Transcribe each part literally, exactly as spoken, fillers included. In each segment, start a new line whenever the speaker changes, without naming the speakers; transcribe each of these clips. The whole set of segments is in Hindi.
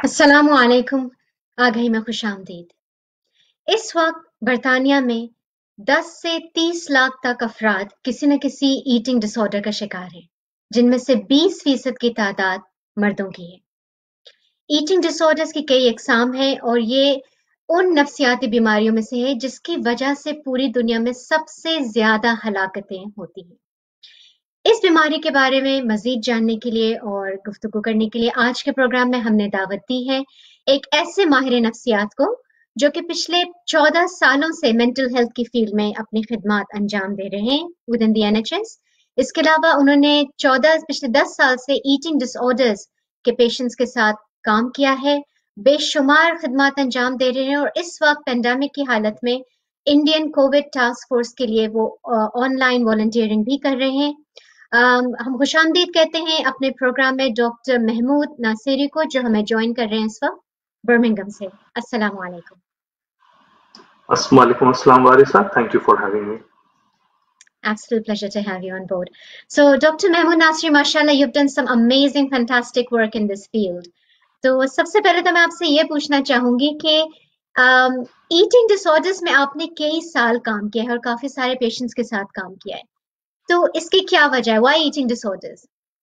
अस्सलामु अलैकुम। आ गई मैं खुशामदीद। इस वक्त बरतानिया में दस से तीस लाख तक अफराद किसी न किसी ईटिंग डिसऑर्डर का शिकार हैं, जिनमें से बीस फीसद की तादाद मर्दों की है। ईटिंग डिसऑर्डर्स की कई अकसाम हैं और ये उन नफ्सियाती बीमारियों में से है जिसकी वजह से पूरी दुनिया में सबसे ज्यादा हलाकतें होती हैं। इस बीमारी के बारे में मजीद जानने के लिए और गुफ्तगू करने के लिए आज के प्रोग्राम में हमने दावत दी है एक ऐसे माहिर नफ्सियात को जो कि पिछले चौदह सालों से मेंटल हेल्थ की फील्ड में अपनी खिदमत अंजाम दे रहे हैं within the N H S. इसके अलावा उन्होंने चौदह पिछले दस साल से ईटिंग डिसऑर्डर्स के पेशेंट्स के साथ काम किया है, बेशुमार खिदमत अंजाम दे रहे हैं और इस वक्त पेंडेमिक की हालत में इंडियन कोविड टास्क फोर्स के लिए वो ऑनलाइन वॉलंटियरिंग भी कर रहे हैं। Um, हम खुशामदीद कहते हैं अपने प्रोग्राम में डॉक्टर महमूद नासिरी को, जो हमें ज्वाइन कर रहे हैं इस वक्त बर्मिंघम से। अस्सलामु अलैकुम।
Assalamualaikum assalam warisa. Thank you for having me.
Absolute pleasure to have you on board. So, Doctor Mahmood Nasiri, mashallah, you've done some amazing, fantastic work in this field. तो सबसे पहले तो मैं आपसे ये पूछना चाहूंगी कि ईटिंग डिसऑर्डर्स में आपने कई साल काम किया है और काफी सारे पेशेंट्स के साथ काम किया है, तो इसकी क्या वजह है? Why eating disorders?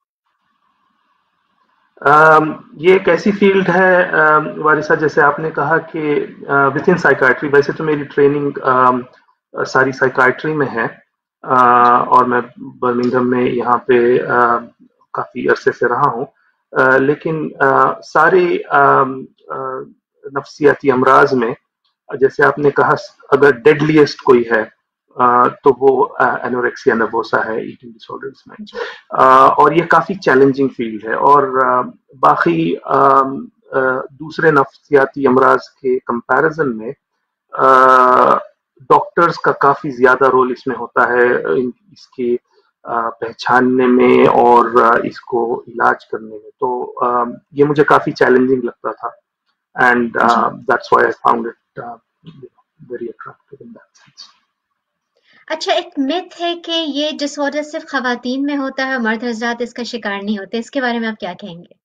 um, ये एक ऐसी फील्ड है um, वारिसा, जैसे आपने कहा कि विद इन साइकाट्री, वैसे तो मेरी ट्रेनिंग um, सारी साइकाट्री में है uh, और मैं बर्मिंघम में यहाँ पे uh, काफी अरसे से रहा हूँ, uh, लेकिन uh, सारे uh, uh, नफ्सियाती अमराज में जैसे आपने कहा अगर डेडलीस्ट कोई है Uh, तो वो एनोरेक्सिया नर्वोसा है ईटिंग डिसऑर्डर्स में, uh, और ये काफी चैलेंजिंग फील्ड है और uh, बाकी uh, uh, दूसरे नफ्सियाती अमराज के कंपैरिजन में डॉक्टर्स uh, का काफी ज्यादा रोल इसमें होता है, इसके uh, पहचानने में और uh, इसको इलाज करने में। तो uh, ये मुझे काफी चैलेंजिंग लगता था and that's why I found it very attractive in that sense.
अच्छा, एक मिथ है कि ये डिसऑर्डर सिर्फ खवातीन में होता है, मर्द हज़रात इसका शिकार नहीं होते, इसके बारे में आप क्या कहेंगे?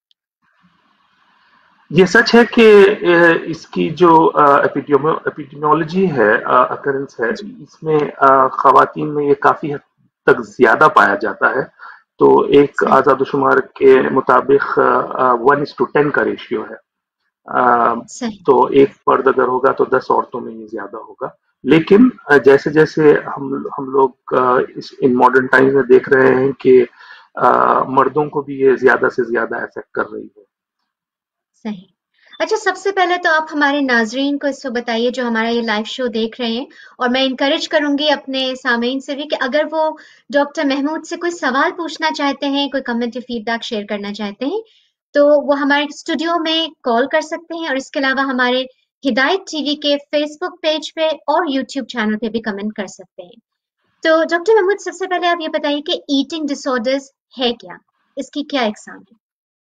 ये सच है कि इसकी जो एपिडेमियोलॉजी है, अकरेंस है, इसमें खवातीन में ये काफी हद तक ज्यादा पाया जाता है। तो एक आजादोशुमार के मुताबिक वन इज टू टेन का रेशियो है। आ, तो एक फर्द अगर होगा तो दस औरतों में ये ज्यादा होगा। लेकिन जैसे जैसे हम हम लोग इस इन मॉडर्न टाइम्स में देख रहे हैं कि मर्दों को भी ये ज्यादा से ज्यादा अफेक्ट कर रही है।
सही। अच्छा, सबसे पहले तो आप हमारे नाजरीन को इसको बताइए जो हमारा ये लाइव शो देख रहे हैं, और मैं इनकरेज करूंगी अपने सामीन से भी कि अगर वो डॉक्टर महमूद से कोई सवाल पूछना चाहते हैं, कोई कमेंट या फीडबैक शेयर करना चाहते हैं, तो वो हमारे स्टूडियो में कॉल कर सकते हैं और इसके अलावा हमारे हिदायत टीवी के फेसबुक पेज पे और यूट्यूब चैनल पे भी कमेंट कर सकते हैं। तो डॉक्टर महमूद, सबसे पहले आप ये बताइए कि ईटिंग डिसऑर्डर्स है क्या, इसकी क्या इकसाम है?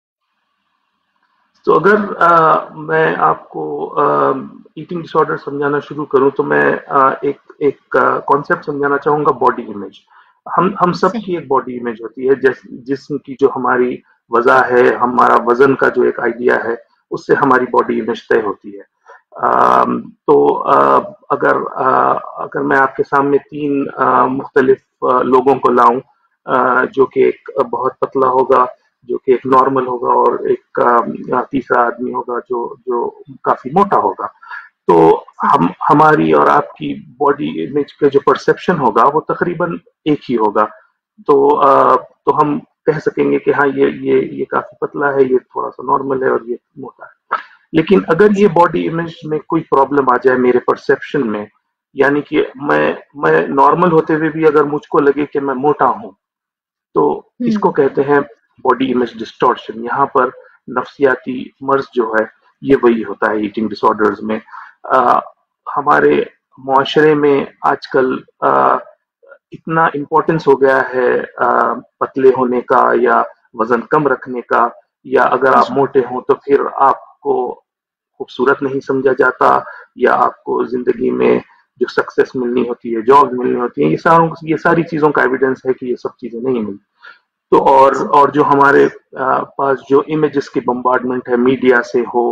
तो अगर आ, मैं आपको ईटिंग डिसऑर्डर समझाना शुरू करूं तो मैं आ, एक एक कॉन्सेप्ट समझाना चाहूंगा, बॉडी इमेज। हम हम सब की एक बॉडी इमेज होती है, जिस जिस्म की जो हमारी वजह है, हमारा वजन का जो एक आइडिया है, उससे हमारी बॉडी इमेज तय होती है। आ, तो आ, अगर आ, अगर मैं आपके सामने तीन मुख्तलिफ लोगों को लाऊं, जो कि एक बहुत पतला होगा, जो कि एक नॉर्मल होगा, और एक तीसरा आदमी होगा जो जो काफी मोटा होगा, तो हम हमारी और आपकी बॉडी इमेज का जो परसेप्शन होगा वो तकरीबन एक ही होगा। तो आ, तो हम कह सकेंगे कि हाँ, ये ये ये काफी पतला है, ये थोड़ा सा नॉर्मल है, और ये मोटा है। लेकिन अगर ये बॉडी इमेज में कोई प्रॉब्लम आ जाए मेरे परसेप्शन में, यानी कि मैं मैं नॉर्मल होते हुए भी अगर मुझको लगे कि मैं मोटा हूं, तो इसको कहते हैं बॉडी इमेज डिस्टॉर्शन। यहाँ पर नफ्सियाती मर्ज जो है ये वही होता है ईटिंग डिसऑर्डर्स में। आ, हमारे मुआशरे में आजकल आ, इतना इम्पोर्टेंस हो गया है आ, पतले होने का या वजन कम रखने का, या अगर आप मोटे हों तो फिर आपको खूबसूरत नहीं समझा जाता, या आपको जिंदगी में जो सक्सेस मिलनी होती है, जॉब मिलनी होती है, ये सारों ये सारी चीजों का एविडेंस है कि ये सब चीजें नहीं मिलती। तो और और जो हमारे पास जो इमेजेस की बम्बार्डमेंट है मीडिया से हो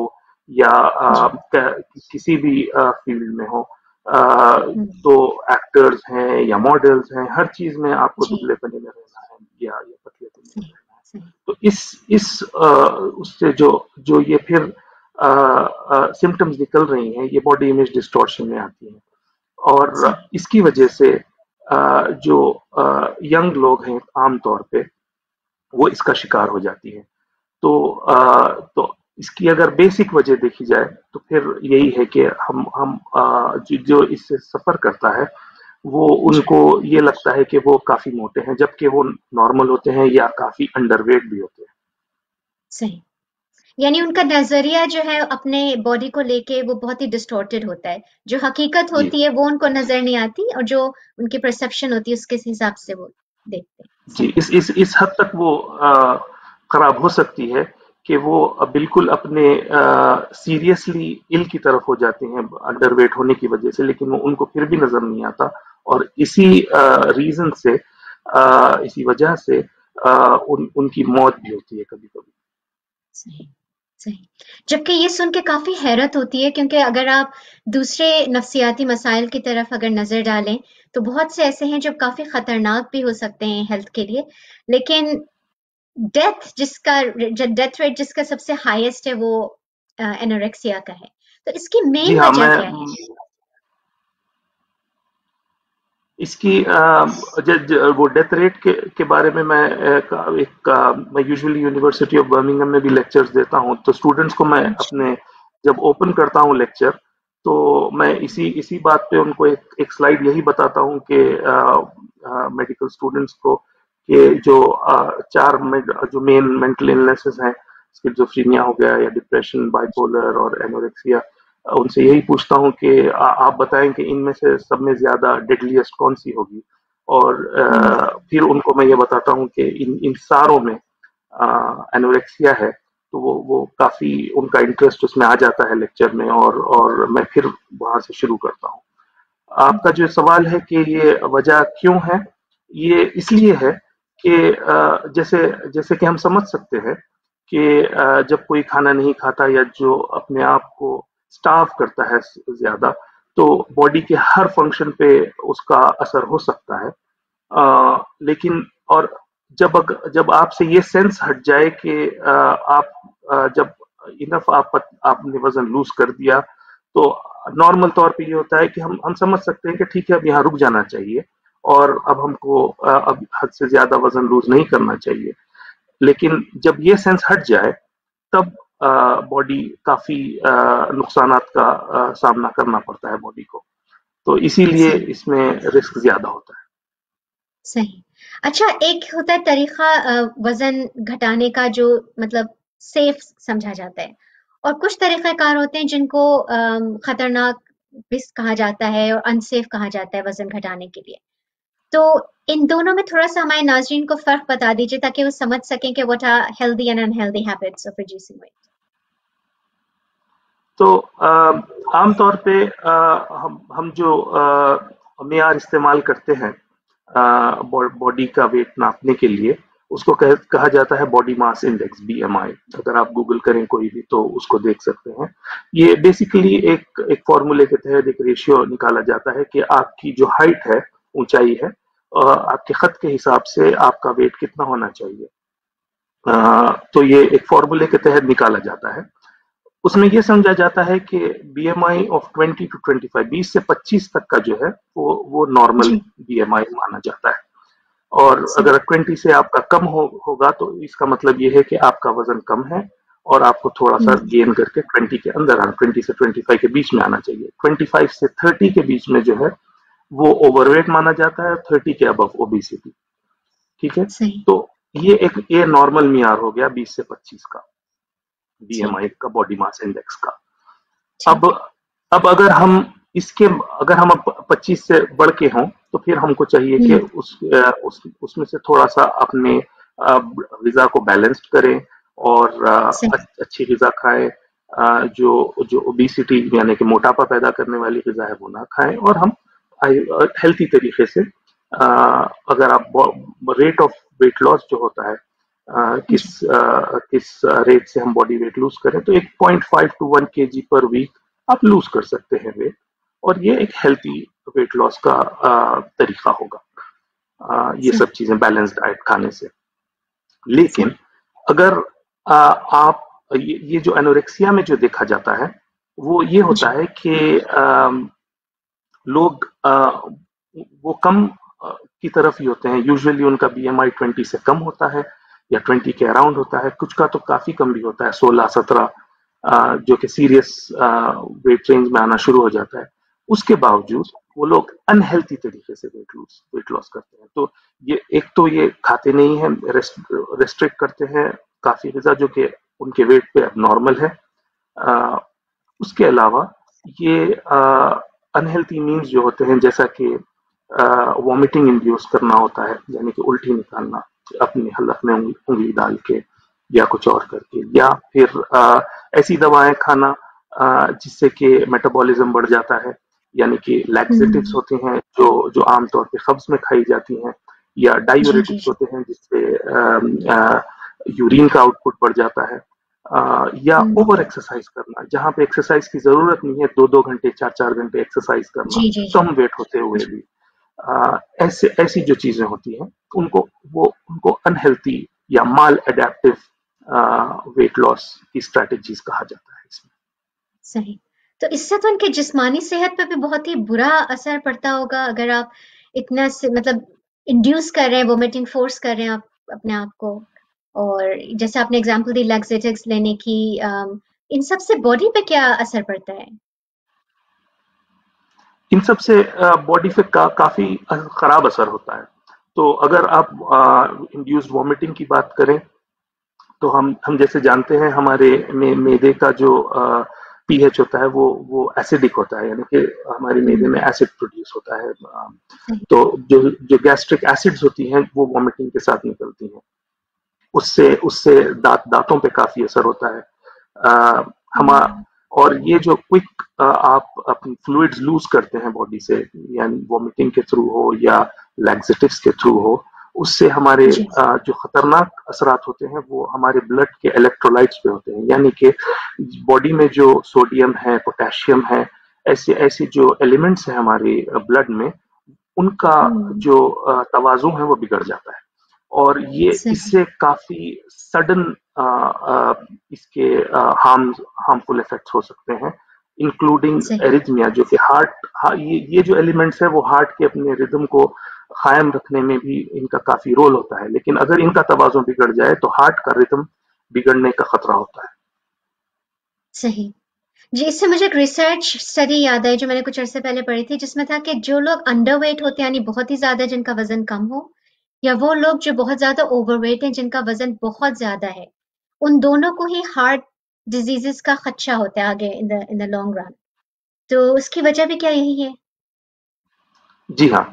या आ, किसी भी फील्ड में हो, आ, तो एक्टर्स हैं या मॉडल्स हैं, हर चीज में आपको दुबले पने में रहना है या, या पतले पने में रहना है। तो इस इस आ, उससे जो जो ये फिर सिम्टम्स निकल रही हैं, ये बॉडी इमेज डिस्टॉर्शन में आती हैं। और इसकी वजह से आ, जो यंग लोग हैं आमतौर पे वो इसका शिकार हो जाती है। तो आ, तो इसकी अगर बेसिक वजह देखी जाए तो फिर यही है कि हम हम आ, जो, जो इससे सफर करता है वो उनको ये लगता है कि वो काफी मोटे हैं, जबकि वो नॉर्मल होते हैं या काफी अंडरवेट भी होते हैं।
सही, यानी उनका नजरिया जो है अपने बॉडी को लेके वो बहुत ही डिस्टॉर्टेड होता है, जो हकीकत होती है वो उनको नजर नहीं आती, और जो उनकी परसेप्शन होती है उसके हिसाब से वो देखते हैं।
जी, इस इस इस हद तक वो आ, खराब हो सकती है कि वो बिल्कुल अपने सीरियसली इल की तरफ हो जाते हैं अंडरवेट होने की वजह से, लेकिन वो उनको फिर भी नजर नहीं आता। और इसी रीजन से आ, इसी वजह से आ, उन उनकी मौत भी होती है कभी कभी।
सही सही। जबकि ये सुन के काफी हैरत होती है, क्योंकि अगर आप दूसरे नफ्सियाती मसाइल की तरफ अगर नजर डालें तो बहुत से ऐसे हैं जो काफी खतरनाक भी हो सकते हैं हेल्थ के लिए, लेकिन डेथ जिसका डेथ रेट जिसका सबसे हाईएस्ट है वो एनोरेक्सिया का है। तो इसकी
जी
मेन
हाँ,
वजह
मैं
क्या है?
इसकी आ, ज, ज, वो डेथ रेट के, के बारे में मैं एक, एक आ, मैं यूजुअली यूनिवर्सिटी ऑफ बर्मिंघम में भी लेक्चर्स देता हूँ, तो स्टूडेंट्स को मैं अपने जब ओपन करता हूँ लेक्चर तो मैं इसी इसी बात पे उनको एक एक स्लाइड यही बताता हूँ कि मेडिकल स्टूडेंट्स को कि जो आ, चार जो मेन मेंटल इलनेसेस हैं, स्किज़ोफ्रेनिया हो गया या डिप्रेशन, बाइपोलर और एनोरेक्सिया, उनसे यही पूछता हूँ कि आ, आप बताएं कि इनमें से सब में ज्यादा डेडलीस्ट कौन सी होगी। और आ, फिर उनको मैं ये बताता हूँ कि इन इन सारों में एनोरेक्सिया है, तो वो वो काफी उनका इंटरेस्ट उसमें आ जाता है लेक्चर में, और और मैं फिर वहां से शुरू करता हूँ। आपका जो सवाल है कि ये वजह क्यों है, ये इसलिए है कि जैसे जैसे कि हम समझ सकते हैं कि जब कोई खाना नहीं खाता या जो अपने आप को स्टार्व करता है ज्यादा, तो बॉडी के हर फंक्शन पे उसका असर हो सकता है। आ, लेकिन और जब जब आपसे ये सेंस हट जाए कि आ, आप आ, जब इनफ आप आपने वजन लूज कर दिया, तो नॉर्मल तौर पे ये होता है कि हम हम समझ सकते हैं कि ठीक है अब यहाँ रुक जाना चाहिए और अब हमको अब हद से ज्यादा वजन लूज नहीं करना चाहिए। लेकिन जब ये सेंस हट जाए तब बॉडी काफी नुकसानात का आ, सामना करना पड़ता है बॉडी को, तो इसीलिए इसमें रिस्क ज्यादा होता है।
सही। अच्छा, एक होता है तरीका वजन घटाने का जो मतलब सेफ समझा जाता है, और कुछ तरीक़ाकार होते हैं जिनको खतरनाक भी कहा जाता है और अनसेफ कहा जाता है वजन घटाने के लिए। तो इन दोनों में थोड़ा सा हमारे नाज़रीन को फर्क बता दीजिए ताकि वो समझ सकें कि what are healthy and unhealthy habits of reducing weight.
तो आमतौर पे आ, हम हम जो मेयार इस्तेमाल करते हैं बॉडी का वेट नापने के लिए, उसको कह, कहा जाता है body mass index, B M I. अगर आप गूगल करें कोई भी तो उसको देख सकते हैं। ये बेसिकली एक एक फॉर्मूले के तहत एक रेशियो निकाला जाता है कि आपकी जो हाइट है, ऊंचाई है, आपके खत के हिसाब से आपका वेट कितना होना चाहिए। आ, तो ये एक फॉर्मूले के तहत निकाला जाता है। उसमें यह समझा जाता है कि BMI of twenty to twenty five, बीस से पच्चीस तक का जो है वो वो नॉर्मल बीएमआई माना जाता है। और अगर बीस से आपका कम हो, होगा तो इसका मतलब ये है कि आपका वजन कम है और आपको थोड़ा सा गेन करके बीस के अंदर आना, बीस से पच्चीस के बीच में आना चाहिए। पच्चीस से तीस के बीच में जो है वो ओवरवेट माना जाता है, तीस के अबव ओबेसिटी। ठीक है, तो ये एक ये नॉर्मल मियार हो गया बीस से पच्चीस का, बीएमआई का, बॉडी मास इंडेक्स का। अब अब अगर हम इसके अगर हम पच्चीस से बढ़ के हों तो फिर हमको चाहिए कि उस, उस उसमें से थोड़ा सा अपने ग़िज़ा को बैलेंस करें और अच्छी ग़िज़ा खाएं, जो जो ओबेसिटी यानी कि मोटापा पैदा करने वाली ग़िज़ा है वो ना खाएं, और हम हेल्थी तरीके से अगर आप रेट ऑफ वेट लॉस जो होता है किस आ, किस रेट से हम बॉडी वेट लूज करें, तो एक पॉइंट फाइव टू वन के जी पर वीक आप लूज कर सकते हैं वेट, और ये एक हेल्थी वेट लॉस का आ, तरीका होगा, आ, ये सब चीजें बैलेंस डाइट खाने से। लेकिन अगर आ, आप ये, ये जो एनोरेक्सिया में जो देखा जाता है वो ये होता है कि लोग आ, वो कम आ, की तरफ ही होते हैं, यूजुअली उनका बीएमआई ट्वेंटी से कम होता है या ट्वेंटी के अराउंड होता है, कुछ का तो काफी कम भी होता है, सोलह सत्रह, जो कि सीरियस वेट रेंज में आना शुरू हो जाता है। उसके बावजूद वो लोग अनहेल्थी तरीके से वेट लूज वेट लॉस करते हैं। तो ये एक तो ये खाते नहीं है, रेस्ट, रेस्ट्रिक्ट करते हैं काफी गज़ा जो कि उनके वेट पे अब नॉर्मल है। आ, उसके अलावा ये अनहेल्थी मीन्स जो होते हैं, जैसा कि वॉमिटिंग इंड्यूस करना होता है, यानी कि उल्टी निकालना अपनी हलक में उंगली डाल के या कुछ और करके, या फिर आ, ऐसी दवाएं खाना जिससे कि मेटाबॉलिज्म बढ़ जाता है, यानी कि लैक्सेटिव्स होते हैं जो जो आमतौर पे कब्ज में खाई जाती हैं, या डायूरेटिक्स होते हैं जिससे यूरिन का आउटपुट बढ़ जाता है, आ, या ओवर एक्सरसाइज करना, जहां पे एक्सरसाइज की जरूरत नहीं है, दो दो घंटे चार चार घंटे एक्सरसाइज करना
जी, जी,
कम वेट होते हुए भी, आ, ऐसे ऐसी जो चीजें होती हैं उनको वो उनको अनहेल्थी या माल एडेप्टिव वेट लॉस की स्ट्रेटेजीज कहा जाता है इसमें।
सही। तो इससे तो उनके जिस्मानी सेहत पे भी बहुत ही बुरा असर पड़ता होगा, अगर आप इतना से मतलब इंड्यूस कर रहे हैं, वोमिटिंग फोर्स कर रहे हैं आप अपने आप को, और जैसे आपने एग्जांपल दी लैक्सेटिव्स लेने की, इन सब से बॉडी पे क्या असर पड़ता है?
इन सब से बॉडी पे का, काफी खराब असर होता है। तो अगर आप इंड्यूस्ड वॉमिटिंग की बात करें, तो हम हम जैसे जानते हैं हमारे में मेदे का जो पीएच होता है वो वो एसिडिक होता है, यानी कि हमारे मेदे में एसिड प्रोड्यूस होता है। तो जो जो गैस्ट्रिक एसिड्स होती हैं वो वॉमिटिंग के साथ निकलती हैं, उससे उससे दांत दांतों पे काफी असर होता है। आ, हम और ये जो क्विक आप अपनी फ्लूइड्स लूज करते हैं बॉडी से, यानी वॉमिटिंग के थ्रू हो या लैक्सेटिव्स के थ्रू हो, उससे हमारे जो खतरनाक असरात होते हैं वो हमारे ब्लड के इलेक्ट्रोलाइट्स पे होते हैं, यानी कि बॉडी में जो सोडियम है, पोटेशियम है, ऐसे ऐसे जो एलिमेंट्स हैं हमारे ब्लड में, उनका जो तवाज़ुन है वो बिगड़ जाता है, और ये इससे काफी सडन इसके हार्म हार्मफुल इफेक्ट्स हो सकते हैं, इंक्लूडिंग एरिथमिया, जो कि हार्ट ये ये जो एलिमेंट्स है वो हार्ट के अपने रिदम को कायम रखने में भी इनका काफी रोल होता है, लेकिन अगर इनका तवाज़ुन बिगड़ जाए तो हार्ट का रिदम बिगड़ने का खतरा होता है।
सही जी। इससे मुझे एक रिसर्च स्टडी याद आई जो मैंने कुछ अर्से पहले पढ़ी थी, जिसमें था कि जो लोग अंडरवेट होते हैं, यानी बहुत ही ज्यादा जिनका वजन कम हो, या वो लोग जो बहुत ज्यादा ओवरवेट हैं जिनका वजन बहुत ज्यादा है, उन दोनों को ही हार्ट डिजीजेस का खदशा होता है आगे in the in the long run. तो उसकी वजह भी क्या यही है?
जी हाँ,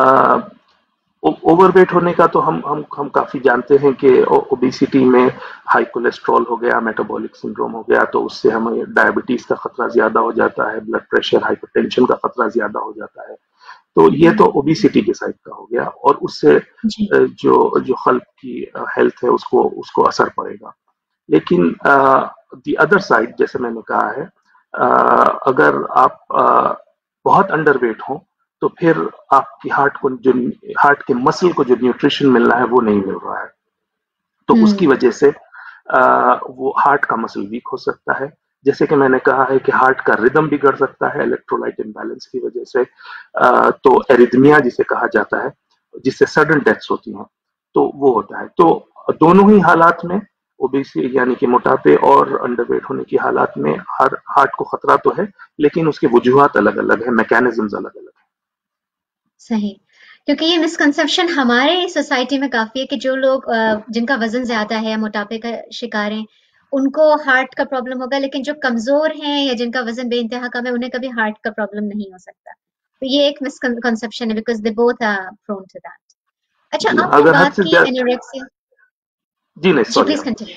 ओवरवेट होने का तो हम हम हम काफी जानते हैं कि ओबेसिटी में हाई कोलेस्ट्रॉल हो गया, मेटाबॉलिक सिंड्रोम हो गया, तो उससे हमें डायबिटीज का खतरा ज्यादा हो जाता है, ब्लड प्रेशर, हाइपरटेंशन का खतरा ज्यादा हो जाता है। तो ये तो ओबेसिटी के साइड का हो गया, और उससे जो जो खल्क की हेल्थ है उसको उसको असर पड़ेगा। लेकिन द अदर साइड, जैसे मैंने कहा है, uh, अगर आप uh, बहुत अंडरवेट हो तो फिर आपकी हार्ट को जो हार्ट के मसल को जो न्यूट्रिशन मिलना है वो नहीं मिल रहा है, तो उसकी वजह से आ, वो हार्ट का मसल वीक हो सकता है। जैसे कि मैंने कहा है कि हार्ट का रिदम बिगड़ सकता है इलेक्ट्रोलाइट इम्बैलेंस की वजह से, आ, तो एरिथमिया जिसे कहा जाता है, जिससे सडन डेथ्स होती हैं, तो वो होता है। तो दोनों ही हालात में, ओबेसिटी यानी कि मोटापे और अंडरवेट होने की हालात में, हर हार्ट को खतरा तो है, लेकिन उसके वजूहात अलग अलग है, मैकेनिज्म्स अलग अलग है।
सही, क्योंकि ये मिसकंसेप्शन हमारे सोसाइटी में काफी है कि जो लोग जिनका वजन ज्यादा है, मोटापे का शिकार हैं, उनको हार्ट का प्रॉब्लम होगा, लेकिन जो कमजोर हैं या जिनका वजन बेइंतहा कम है, उन्हें कभी हार्ट का प्रॉब्लम नहीं हो सकता। तो ये एक मिसकंसेप्शन है, because they both are prone to that. अच्छा, आपने
अगर
बात की एनोरेक्सिया।
जी नहीं,
जी
सॉरी,
प्लीज कंटिन्यू।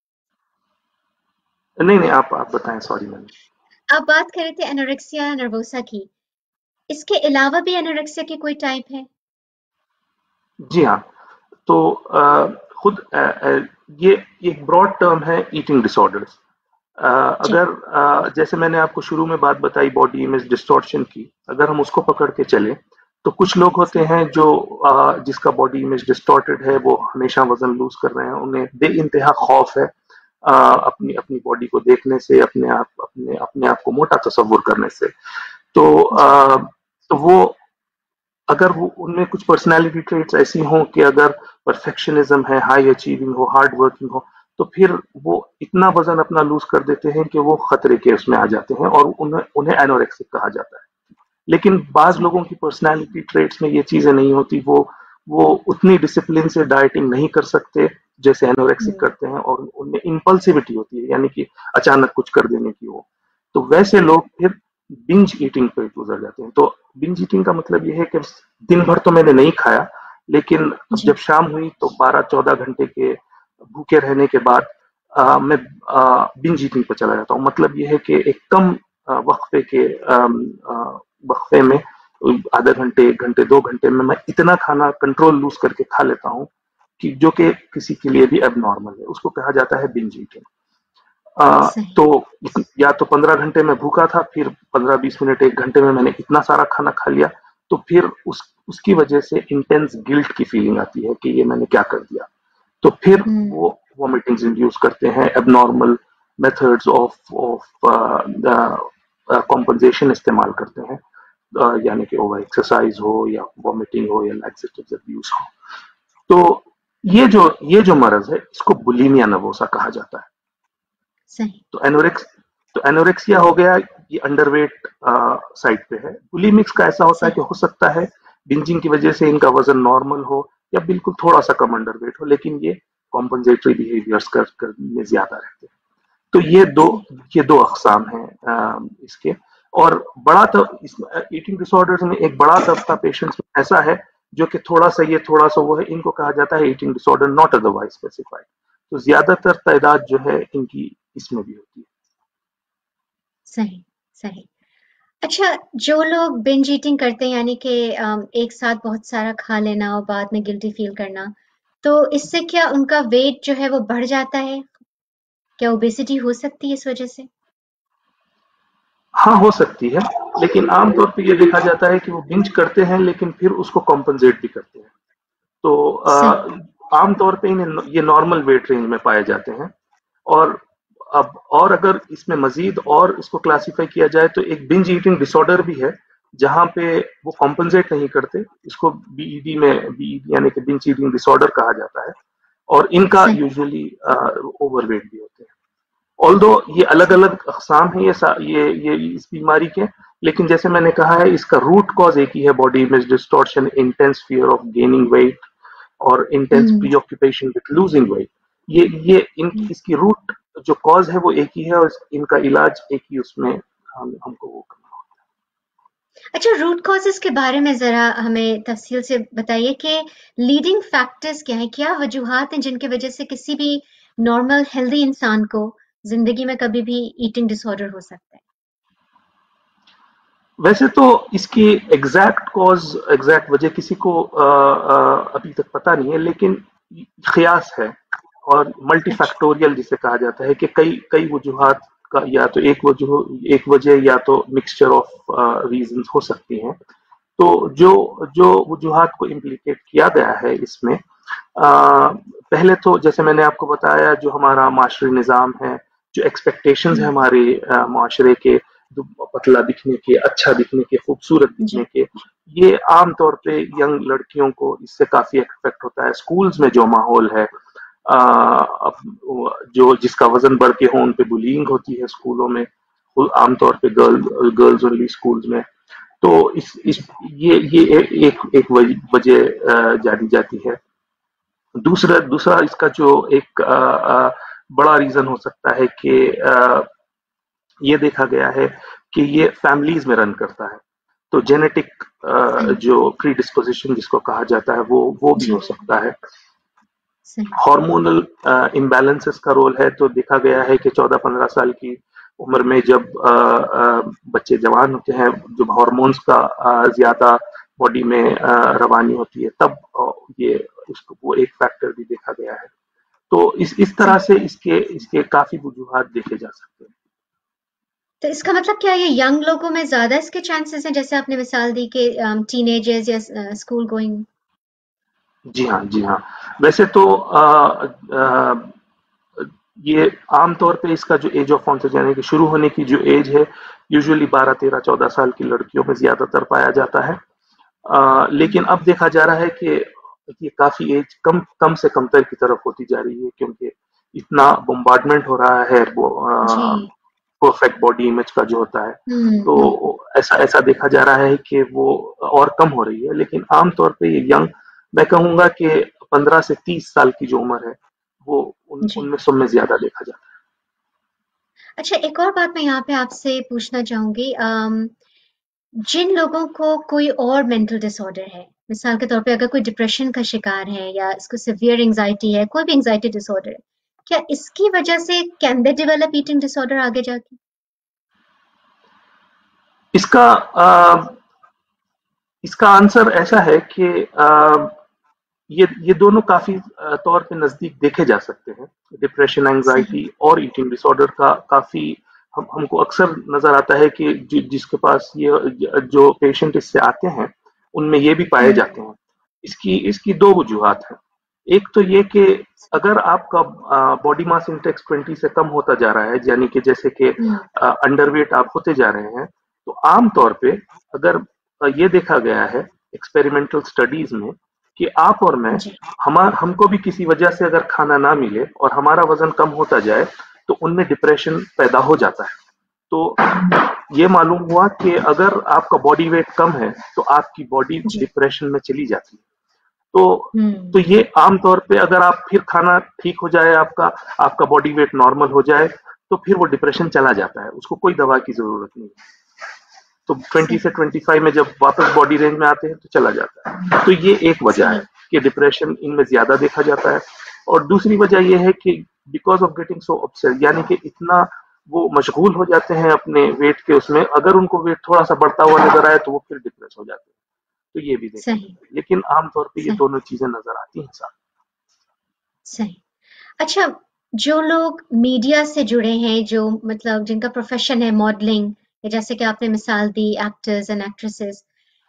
नहीं नहीं आप आप बताएं, सॉरी मैंने।
आप बात कर रहे थे एनोरेक्सिया नर्वोसा की, इसके अलावा भी एनोरेक्सिया की कोई टाइप है?
जी हाँ, तो खुद अ, अ, ये एक ब्रॉड टर्म है ईटिंग डिसऑर्डर्स।
जी,
अगर अ, जैसे मैंने आपको शुरू में बात बताई बॉडी इमेज डिस्टॉर्शन की, अगर हम उसको पकड़ के चले तो कुछ लोग होते
सही।
हैं जो अ, जिसका बॉडी इमेज डिस्टॉर्टेड है, वो हमेशा वजन लूज कर रहे हैं, उन्हें बेइंतहा खौफ है अ, अपनी अपनी बॉडी को देखने से, अपने आप अपने अपने आप को मोटा तस्वुर करने से। तो
जी,
अ, तो वो अगर वो उनमें कुछ पर्सनालिटी ट्रेट्स ऐसी हों कि अगर परफेक्शनिज्म है, हाई अचीविंग हो, हार्ड वर्किंग हो, तो फिर वो इतना वजन अपना लूज कर देते हैं कि वो खतरे के उसमें आ जाते हैं और उन्हें उन्हें एनोरेक्सिक कहा जाता है। लेकिन बाज
सही।
लोगों की पर्सनालिटी ट्रेट्स में ये चीजें नहीं होती, वो वो उतनी डिसिप्लिन से डाइटिंग नहीं कर सकते जैसे एनोरेक्सिक
हुँ,
करते हैं, और उनमें इंपल्सिविटी होती है, यानी कि अचानक कुछ कर देने की वो। तो वैसे लोग फिर बिंज ईटिंग पे गुजर जाते हैं। तो बिंज ईटिंग का मतलब ये है कि दिन भर तो मैंने नहीं खाया, लेकिन अब जब
जी,
शाम हुई तो बारह चौदह घंटे के भूखे रहने के बाद आ, मैं बिंज ईटिंग पर चला जाता हूँ। मतलब ये है कि एक कम आ, वक्फे के आम, आ, वक्फे में, आधा घंटे एक घंटे दो घंटे में मैं इतना खाना कंट्रोल लूज करके खा लेता हूँ कि जो कि किसी के लिए भी अब नॉर्मल है, उसको कहा जाता है बिंज ईटिंग। आ,
सही।
तो या तो पंद्रह घंटे में भूखा था, फिर पंद्रह बीस मिनट एक घंटे में मैंने इतना सारा खाना खा लिया, तो फिर उस उसकी वजह से इंटेंस गिल्ट की फीलिंग आती है कि ये मैंने क्या कर दिया। तो फिर
हुँ,
वो वॉमिटिंग्स इंड्यूस करते हैं, abnormal methods of of compensation इस्तेमाल करते हैं, अ, यानी कि ओवर एक्सरसाइज हो या वॉमिटिंग हो या लैक्सेटिव्स अब्यूज हो। तो ये जो ये जो मरज है, इसको बुलिमिया नवोसा कहा जाता है।
सही।
तो एनोरेक्स तो एनोरेक्सिया हो गया, ये अंडरवेट साइड पे है। बुलिमिक्स का ऐसा होता है कि
सही।
हो सकता है बिंजिंग की वजह से इनका वजन नॉर्मल हो या बिल्कुल थोड़ा सा कम अंडरवेट हो, लेकिन ये कॉम्पनसेटरी बिहेवियर्स कर, कर में ज्यादा रहते हैं। तो ये दो
सही।
ये दो अकसाम हैं अ, इसके। और बड़ा तो ईटिंग डिसऑर्डर्स में एक बड़ा तबका पेशेंट्स में ऐसा है जो कि थोड़ा सा ये थोड़ा सा वो है, इनको कहा जाता है eating disorder not otherwise specified. तो ज्यादातर तादाद जो है इनकी इसमें भी होती है।
सही, सही। अच्छा, जो लोग बिंज ईटिंग करते हैं यानी कि अम, एक साथ बहुत सारा खा लेना और बाद में गिल्टी फील करना, तो इससे क्या उनका वेट जो है वो बढ़ जाता है? क्या ओबेसिटी हो सकती है इस वजह से?
हाँ, हो सकती है, लेकिन आमतौर पे ये देखा जाता है कि वो बिंज करते हैं लेकिन फिर उसको कॉम्पनसेट भी करते हैं। तो
सही।
अ, आमतौर पे इन्हें ये नॉर्मल वेट रेंज में पाए जाते हैं। और अब और अगर इसमें मजीद और इसको क्लासिफाई किया जाए तो एक बिंज ईटिंग डिसऑर्डर भी है, जहां पे वो कॉम्पनसेट नहीं करते, इसको बीईडी में बीईडी यानी कि बिंज ईटिंग डिसऑर्डर कहा जाता है। और इनका
सही।
यूजुअली ओवरवेट भी होते हैं। ऑल्दो ये अलग
सही।
अलग अकसाम है, ये ये ये इस बीमारी के, लेकिन जैसे मैंने कहा है इसका रूट कॉज एक ही है, body image distortion, intense fear of gaining weight और intense
hmm,
preoccupation with losing weight. ये ये इन
हुँ।
इसकी रूट जो कॉज है वो एक ही है, और इनका इलाज एक ही उसमें हम हमको वो करना होता
अच्छा, रूट कॉज़ेज़ के बारे में ज़रा हमें तफ़सील से बताइए कि लीडिंग फैक्टर्स क्या हैं? क्या वजूहात हैं जिनकी वजह से किसी भी नॉर्मल हेल्दी इंसान को ज़िंदगी में कभी भी ईटिंग डिसऑर्डर हो सकता है?
है। वैसे तो इसकी एग्जैक्ट कॉज, एग्जैक्ट वजह किसी को अ, अ, अभी तक पता नहीं है, लेकिन कयास है और
अच्छा,
मल्टीफैक्टोरियल जिसे कहा जाता है कि कई कई वजूहात का, या तो एक वजह एक वजह या तो मिक्सचर ऑफ रीजंस हो सकती हैं। तो जो जो वजूहात को इम्प्लीकेट किया गया है इसमें, आ, पहले तो जैसे मैंने आपको बताया, जो हमारा माशरे निज़ाम है, जो एक्सपेक्टेशंस है
हुँ,
हमारे आ, माशरे के, जो पतला दिखने के, अच्छा दिखने के, खूबसूरत दिखने
जी,
के, ये आम तौर पे यंग लड़कियों को इससे काफी इफेक्ट होता है। स्कूल्स में जो माहौल है, आ, जो जिसका वजन बढ़ के हो, उन पे बुलिंग होती है स्कूलों में, आमतौर पे गर्ल गर्ल्स ओनली स्कूल्स में। तो इस इस
जी,
ये ये एक एक वजह जानी जाती है। दूसरा दूसरा इसका जो एक आ, आ, बड़ा रीजन हो सकता है कि आ, ये देखा गया है कि ये फैमिलीज में रन करता है। तो जेनेटिक
सही,
जो प्रीडिस्पोजिशन जिसको कहा जाता है, वो वो भी हो
जी,
सकता है।
सही,
हार्मोनल इम्बैलेंसेस का रोल है। तो देखा गया है कि चौदह पंद्रह साल की उम्र में जब अ, अ, बच्चे जवान होते हैं, जब हार्मोन्स का अ, ज्यादा बॉडी में अ, रवानी होती है, तब अ, ये उसको वो एक फैक्टर भी देखा गया है। तो इस इस तरह से इसके इसके काफी वजूहात देखे जा सकते हैं।
तो इसका मतलब क्या है, ये यंग लोगों में ज्यादा इसके चांसेस हैं, जैसे आपने मिसाल दी कि टीनेजर्स या स्कूल गोइंग?
जी हाँ, जी हाँ। वैसे तो अ, अ, ये आमतौर पे इसका जो एज ऑफ ऑन्सेट यानी कि शुरू होने की जो एज है, यूजुअली बारह, तेरह, चौदह साल की लड़कियों में ज्यादातर पाया जाता है। अ, लेकिन अब देखा जा रहा है कि ये काफी एज कम कम से कमतर की तरफ होती जा रही है, क्योंकि इतना बम्बार्डमेंट हो रहा है वो
जी।
परफेक्ट बॉडी इमेज का जो होता है।
हम्म
तो
हम्म,
ऐसा ऐसा देखा जा रहा है कि वो और कम हो रही है, लेकिन आमतौर पे ये यंग, मैं कहूंगा कि पंद्रह से तीस साल की जो उम्र है वो उन
जी।
उनमें सब में ज्यादा देखा जाता है।
अच्छा, एक और बात मैं यहाँ पे आपसे पूछना चाहूंगी। अम, जिन लोगों को कोई और मेंटल डिसऑर्डर है, मिसाल के तौर पे अगर कोई डिप्रेशन का शिकार है या इसको सिवियर एंजाइटी है, कोई भी एंजाइटी डिसऑर्डर है, क्या इसकी वजह से can they develop eating disorder आगे जाके?
इसका आ, इसका आंसर ऐसा है कि आ, ये ये दोनों काफी अ, तौर पे नजदीक देखे जा सकते हैं। डिप्रेशन,
सही।
एंजाइटी और ईटिंग डिसऑर्डर का काफी हम हमको अक्सर नजर आता है कि जि, जिसके पास ये जो पेशेंट इससे आते हैं उनमें ये भी पाए
हम्म।
जाते हैं। इसकी इसकी दो वजूहात हैं। एक तो ये कि अगर आपका बॉडी मास इंडेक्स ट्वेंटी से कम होता जा रहा है, यानी कि जैसे कि
हम्म।
अंडरवेट आप होते जा रहे हैं, तो आमतौर पे अगर अ, ये देखा गया है एक्सपेरिमेंटल स्टडीज में कि आप और मैं,
जी।
हमार हमको भी किसी वजह से अगर खाना ना मिले और हमारा वजन कम होता जाए तो उनमें डिप्रेशन पैदा हो जाता है। तो ये मालूम हुआ कि अगर आपका बॉडी वेट कम है तो आपकी बॉडी
जी।
डिप्रेशन में चली जाती है। तो तो
हम्म।
ये आमतौर पे अगर आप फिर खाना ठीक हो जाए, आपका आपका बॉडी वेट नॉर्मल हो जाए, तो फिर वो डिप्रेशन चला जाता है, उसको कोई दवा की जरूरत नहीं। तो बीस से
सही।
पच्चीस में जब वापस बॉडी रेंज में आते हैं तो चला जाता है। तो ये एक वजह है
सही।
कि डिप्रेशन इनमें ज्यादा देखा जाता है। और दूसरी वजह ये है कि because of getting so obsessed, यानी कि इतना वो मशगूल हो जाते हैं अपने वेट के उसमें, अगर उनको वेट थोड़ा सा बढ़ता हुआ नजर आए तो वो फिर डिप्रेस हो जाते हैं। तो ये भी देखा
सही।
गया है, लेकिन आमतौर पर ये
सही।
दोनों चीजें नजर आती हैं साथ।
सही। अच्छा, जो लोग मीडिया से जुड़े हैं, जो मतलब जिनका प्रोफेशन है मॉडलिंग, या जैसे कि आपने मिसाल दी एक्टर्स एंड एक्ट्रेसेस,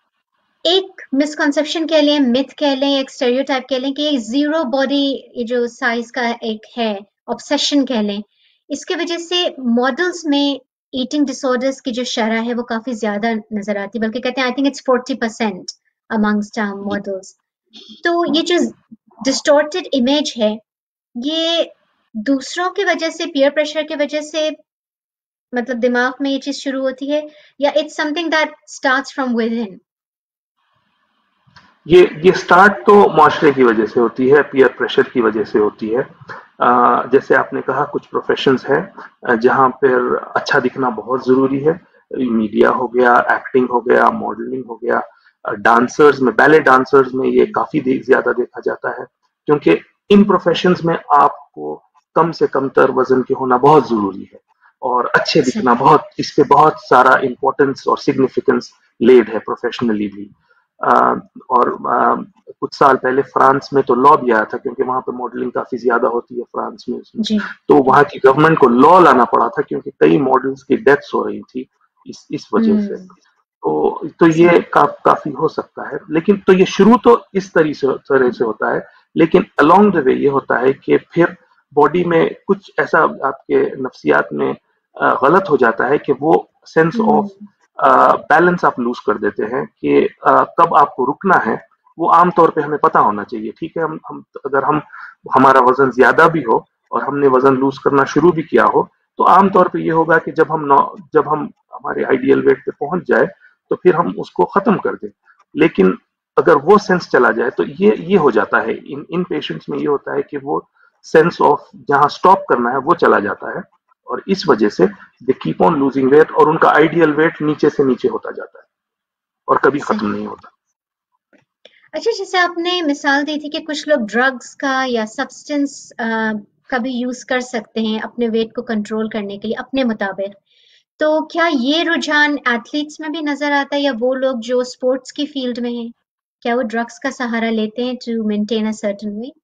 एक मिसकंसेप्शन कह लें, मिथ कह लें, एक स्टेरियोटाइप कह लें कि ये जीरो बॉडी, ये जो साइज का एक है ऑब्सेशन कह लें, इसके वजह से मॉडल्स में ईटिंग डिसऑर्डर्स की जो शरह है वो काफी ज्यादा नजर आती है, बल्कि कहते हैं I think it's forty percent amongst
जी।
मॉडल्स। तो ये जो डिस्टॉर्टेड इमेज है, ये दूसरों की वजह से, पीयर प्रेशर की वजह से, मतलब दिमाग में ये चीज शुरू होती है, या it's something that starts from within?
ये ये स्टार्ट तो माशरे की वजह से होती है, पीयर प्रेशर की वजह से होती है। अ, जैसे आपने कहा कुछ प्रोफेशंस हैं अ, जहाँ पर अच्छा दिखना बहुत जरूरी है। मीडिया हो गया, एक्टिंग हो गया, मॉडलिंग हो गया, डांसर्स में, बैले डांसर्स में ये काफी दे, ज्यादा देखा जाता है, क्योंकि इन प्रोफेशंस में आपको कम से कम तर वजन के होना बहुत जरूरी है और अच्छे दिखना
सही।
बहुत, इस पे बहुत सारा इंपॉर्टेंस और सिग्निफिकेंस लेड है प्रोफेशनली भी। अ, और अ, कुछ साल पहले फ्रांस में तो लॉ भी आया था, क्योंकि वहां पे मॉडलिंग काफी ज्यादा होती है फ्रांस में उसमें।
जी।
तो वहां की गवर्नमेंट को लॉ लाना पड़ा था, क्योंकि कई मॉडल्स की डेथ्स हो रही थी इस इस वजह से।
हम्म।
तो तो ये
सही।
का, काफी हो सकता है, लेकिन तो ये शुरू तो इस तरह से तरह से होता है, लेकिन अलोंग द वे ये होता है कि फिर बॉडी में कुछ ऐसा आपके नफ्सियात में अ, गलत हो जाता है कि वो सेंस ऑफ
हम्म।
बैलेंस आप लूज कर देते हैं कि अ, कब आपको रुकना है। वो आमतौर पे हमें पता होना चाहिए। ठीक है, हम हम अगर हम हमारा वजन ज्यादा भी हो और हमने वजन लूज करना शुरू भी किया हो, तो आमतौर पे ये होगा कि जब हम नौ- जब हम हमारे आइडियल वेट पे पहुंच जाए तो फिर हम उसको खत्म कर दें। लेकिन अगर वो सेंस चला जाए तो ये ये हो जाता है, इन इन पेशेंट्स में ये होता है कि वो सेंस ऑफ जहां स्टॉप करना है वो चला जाता है, और इस वजह से they keep on losing weight और उनका आइडियल वेट नीचे से नीचे होता जाता है और कभी खत्म
सही।
नहीं होता।
अच्छा, जैसे आपने मिसाल दी थी कि कुछ लोग ड्रग्स का या सब्सटेंस का भी यूज कर सकते हैं अपने वेट को कंट्रोल करने के लिए अपने मुताबिक, तो क्या ये रुझान एथलीट्स में भी नजर आता है, या वो लोग जो स्पोर्ट्स की फील्ड में हैं? क्या वो ड्रग्स का सहारा लेते हैं to maintain a certain weight?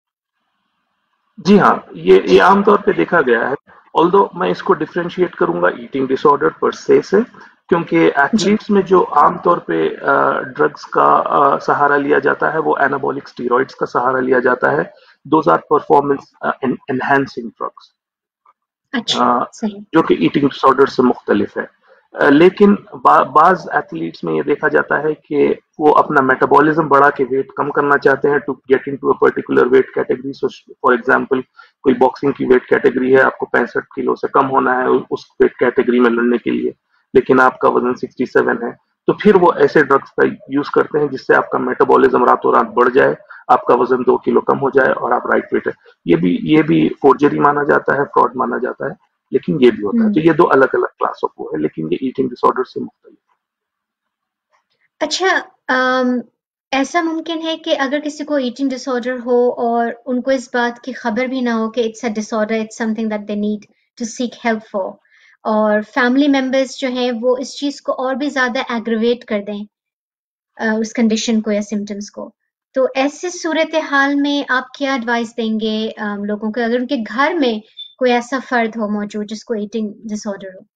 जी हाँ, ये ये आमतौर पे देखा गया है। ऑल्दो मैं इसको डिफरेंशिएट करूंगा ईटिंग डिसऑर्डर पर से से क्योंकि
जी।
एथलीट्स में जो आमतौर पे ड्रग्स का अ, सहारा लिया जाता है वो एनाबॉलिक स्टीरॉइड्स का सहारा लिया जाता है। Those are performance enhancing drugs,
अच्छा, सही।
जो कि ईटिंग डिसऑर्डर से मुख्तलिफ है। अ, लेकिन बा, बाज एथलीट्स में ये देखा जाता है कि वो अपना मेटाबॉलिज्म बढ़ा के वेट कम करना चाहते हैं to get into a particular weight category. So for example कोई बॉक्सिंग की वेट कैटेगरी है, आपको पैंसठ किलो से कम होना है उस वेट कैटेगरी में लड़ने के लिए, लेकिन आपका वजन सड़सठ है, तो फिर वो ऐसे ड्रग्स का यूज करते हैं जिससे आपका मेटाबॉलिज्म रातों रात बढ़ जाए, आपका वजन दो किलो कम हो जाए और आप राइट वेट है। ये भी ये भी फोर्जरी माना जाता है, फ्रॉड माना जाता है, लेकिन ये भी होता है। तो
हम्म।
ये दो अलग अलग क्लास ऑफ वो है, लेकिन ये ईटिंग डिसऑर्डर से मुख्तलिफ
अच्छा, अम, ऐसा मुमकिन है कि अगर किसी को ईटिंग डिसऑर्डर हो और उनको इस बात की खबर भी ना हो कि it's a disorder, it's something that they need to seek help for, और फैमिली मेंबर्स जो हैं वो इस चीज को और भी ज्यादा एग्रवेट कर दें, अ, उस कंडीशन को या सिम्टम्स को, तो ऐसे सूरत हाल में आप क्या एडवाइस देंगे अम, लोगों को, अगर उनके घर में कोई ऐसा फर्द हो मौजूद जिसको ईटिंग डिसऑर्डर हो?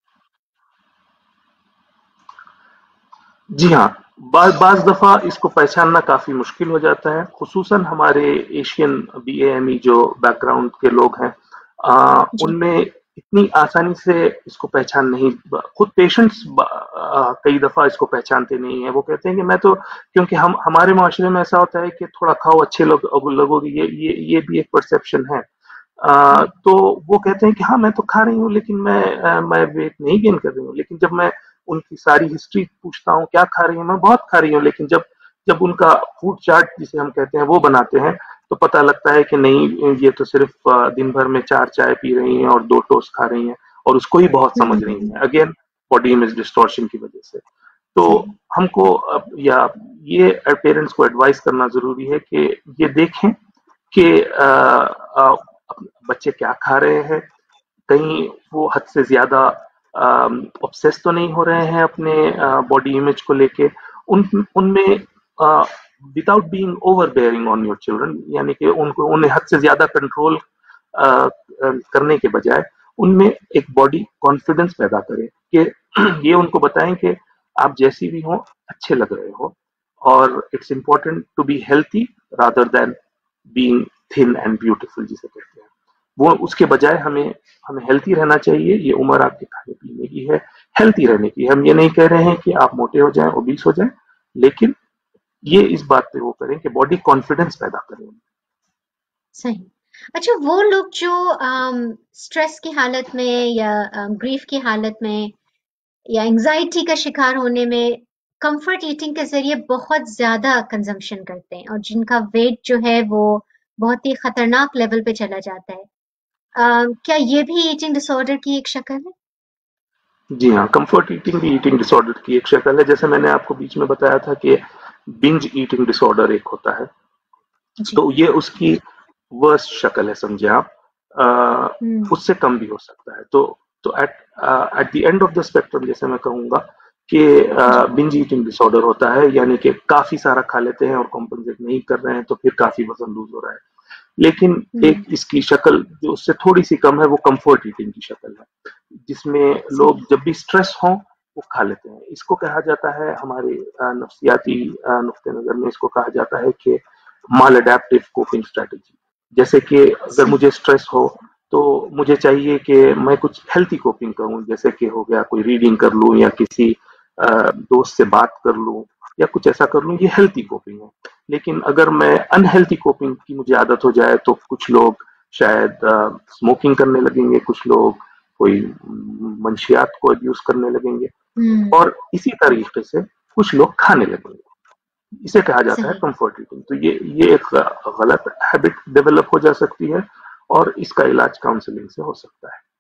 जी हाँ, बाज बाज दफा इसको पहचानना काफी मुश्किल हो जाता है, खुसूसन हमारे Asian B A M E जो बैकग्राउंड के लोग हैं, आ,
जी।
उनमें इतनी आसानी से इसको पहचान नहीं, खुद पेशेंट्स कई दफा इसको पहचानते नहीं है। वो कहते हैं कि मैं तो, क्योंकि हम हमारे माशरे में ऐसा होता है कि थोड़ा खाओ अच्छे लोग लोगों, ये ये ये भी एक परसेप्शन है। आ, तो वो कहते हैं कि हाँ मैं तो खा रही हूँ, लेकिन मैं आ, मैं वेट नहीं गेन कर रही हूँ। लेकिन जब मैं उनकी सारी हिस्ट्री पूछता हूँ क्या खा रही हूँ, मैं बहुत खा रही हूँ, लेकिन जब जब उनका फूड चार्ट जिसे हम कहते हैं वो बनाते हैं, तो पता लगता है कि नहीं, ये तो सिर्फ आ, दिन भर में चार चाय पी रही हैं और दो टोस्ट खा रही हैं और उसको ही बहुत समझ रही
हम्म।
हैं, अगेन बॉडी इमेज डिस्टॉर्शन की वजह से। तो
सही।
हमको अब या ये पेरेंट्स को एडवाइस करना जरूरी है कि ये देखें कि आ, आ, बच्चे क्या खा रहे हैं, कहीं वो हद से ज्यादा ऑब्सेस तो नहीं हो रहे हैं अपने बॉडी इमेज को लेके, उन उनमें without being overbearing on your children, यानी कि उनको उन्हें हद से ज्यादा कंट्रोल करने के बजाय उनमें एक बॉडी कॉन्फिडेंस पैदा करें कि ये उनको बताएं कि आप जैसी भी हो अच्छे लग रहे हो, और it's important to be healthy rather than being thin and beautiful जिसे कहते हैं। वो उसके बजाय हमें हमें हेल्थी रहना चाहिए। ये उम्र आपके खाने पीने की है, हेल्थी रहने की। हम ये नहीं कह रहे हैं कि आप मोटे हो जाएं, ओबीस हो जाएं, लेकिन ये इस बात पे वो करें कि बॉडी कॉन्फिडेंस पैदा करें।
सही। अच्छा, वो लोग जो स्ट्रेस की हालत में या ग्रीफ की हालत में या एंजाइटी का शिकार होने में कंफर्ट ईटिंग के जरिए बहुत ज्यादा कंजम्पशन करते हैं और जिनका वेट जो है वो बहुत ही खतरनाक लेवल पे चला जाता है, अम, क्या ये भी ईटिंग डिसऑर्डर की एक शक्ल है?
जी हाँ, कंफर्ट ईटिंग भी ईटिंग डिसऑर्डर की एक शक्ल है। जैसे मैंने आपको बीच में बताया था कि बिंज ईटिंग डिसऑर्डर एक होता है,
जी।
तो ये उसकी वर्स्ट शक्ल है, समझे आप। आ,
हम्म।
उससे कम भी हो सकता है। तो तो at at the end of the spectrum जैसे मैं कहूंगा कि
जी।
बिंज ईटिंग डिसऑर्डर होता है, यानी कि काफी सारा खा लेते हैं और कॉम्पनसेट नहीं कर रहे हैं, तो फिर काफी वजन लूज हो रहा है। लेकिन एक
हम्म।
इसकी शक्ल जो उससे थोड़ी सी कम है वो कंफर्ट ईटिंग की शक्ल है, जिसमें लोग
सही।
जब भी स्ट्रेस हो वो खा लेते हैं। इसको कहा जाता है, हमारे अ, नफ्सियाती अ, नुक्ते नजर में इसको कहा जाता है कि माल अडेप्टिव कोपिंग स्ट्रेटेजी। जैसे कि अगर
सही।
मुझे स्ट्रेस हो तो मुझे चाहिए कि मैं कुछ हेल्थी कोपिंग करूं, जैसे कि हो गया कोई रीडिंग कर लूं या किसी अ, दोस्त से बात कर लूं या कुछ ऐसा कर लूं, ये हेल्थी कोपिंग है। लेकिन अगर मैं अनहेल्थी कोपिंग की मुझे आदत हो जाए तो कुछ लोग शायद स्मोकिंग करने लगेंगे, कुछ लोग कोई मंशियात को अब्यूज करने लगेंगे,
हम्म।
और इसी तरीके से कुछ लोग खाने लगेंगे। इसे कहा जाता है
सही।
Comfort eating. तो ये ये एक गलत हैबिट डेवलप हो जा सकती है और इसका इलाज काउंसलिंग से हो सकता है।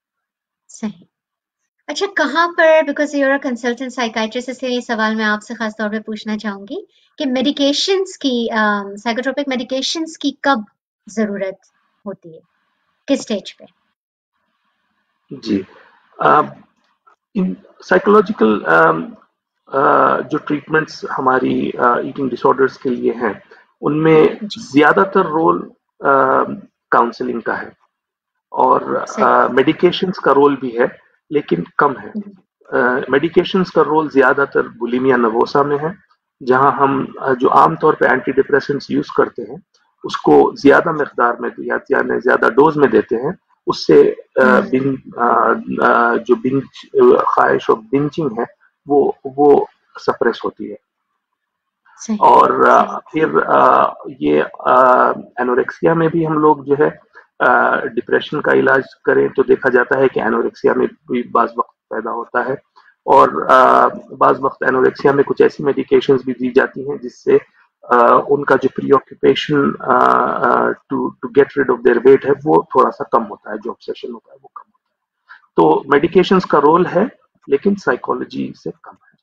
सही। अच्छा, कहाँ पर, because you're a consultant psychiatrist, इसलिए ये सवाल मैं आपसे खास तौर पे पूछना चाहूंगी कि मेडिकेशंस की, साइकोट्रोपिक मेडिकेशंस की कब जरूरत होती है, किस स्टेज पे?
जी, इन साइकोलॉजिकल जो ट्रीटमेंट्स हमारी ईटिंग डिसऑर्डर्स के लिए हैं, उनमें
जी
ज्यादातर रोल काउंसलिंग का है और
सही।
मेडिकेशंस का रोल भी है, लेकिन कम है।
हम्म,
मेडिकेशंस का रोल ज्यादातर बुलिमिया नवोसा में है, जहां हम अ, जो आमतौर पे एंटी डिप्रेसेंट्स यूज करते हैं उसको ज्यादा मकदार में या यानी ज्यादा डोज में देते हैं। उससे अ,
हम्म,
बिन अ, अ, जो बिंज ख्वाहिश और बिंचिंग है वो वो सप्रेस होती है।
सही
और
सही।
अ, फिर अ, ये एनोरेक्सिया में भी हम लोग जो है डिप्रेशन का इलाज करें तो देखा जाता है कि एनोरेक्सिया में भी बाज वक्त पैदा होता है। और अ, बाज वक्त एनोरेक्सिया में कुछ ऐसी मेडिकेशंस भी दी जाती हैं जिससे अ, उनका जो preoccupation to to get rid of their weight है वो थोड़ा सा कम होता है, जो ऑब्सेशन होता है वो कम होता है। तो मेडिकेशंस का रोल है, लेकिन साइकोलॉजी से कम है।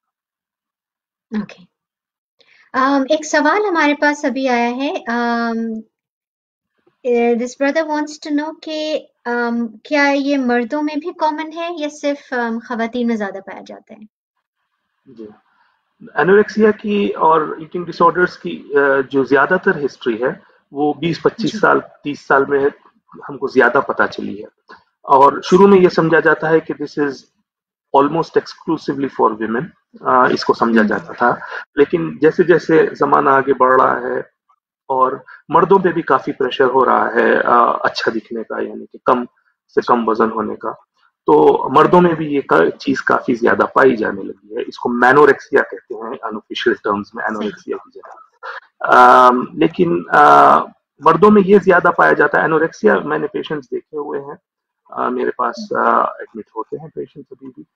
ओके। um, एक सवाल हमारे पास अभी आया है। um, this brother wants to know कि um, क्या ये मर्दों में भी कॉमन है या सिर्फ um, खवातीन में ज्यादा पाया जाता है?
जी, एनोरेक्सिया की और ईटिंग डिसऑर्डर्स की अ, जो ज्यादातर हिस्ट्री है वो बीस पच्चीस
जी
साल तीस साल में हमको ज्यादा पता चली है। और शुरू में
सही।
ये समझा जाता है कि this is almost exclusively for women, इसको समझा
हम्म
जाता था। लेकिन जैसे जैसे जमाना आगे बढ़ रहा है और मर्दों पे भी काफी प्रेशर हो रहा है अ, अच्छा दिखने का, यानी कि कम से कम वजन होने का, तो मर्दों में भी ये का, चीज काफी ज्यादा पाई जाने लगी है। इसको मैनोरेक्सिया कहते हैं अनऑफिशियल टर्म्स में,
सही।
एनोरेक्सिया की जगह। अम, लेकिन अ, मर्दों में ये ज्यादा पाया जाता है एनोरेक्सिया। मैंने पेशेंट्स देखे हुए हैं, अ, मेरे पास एडमिट होते हैं पेशेंट्स अभी भी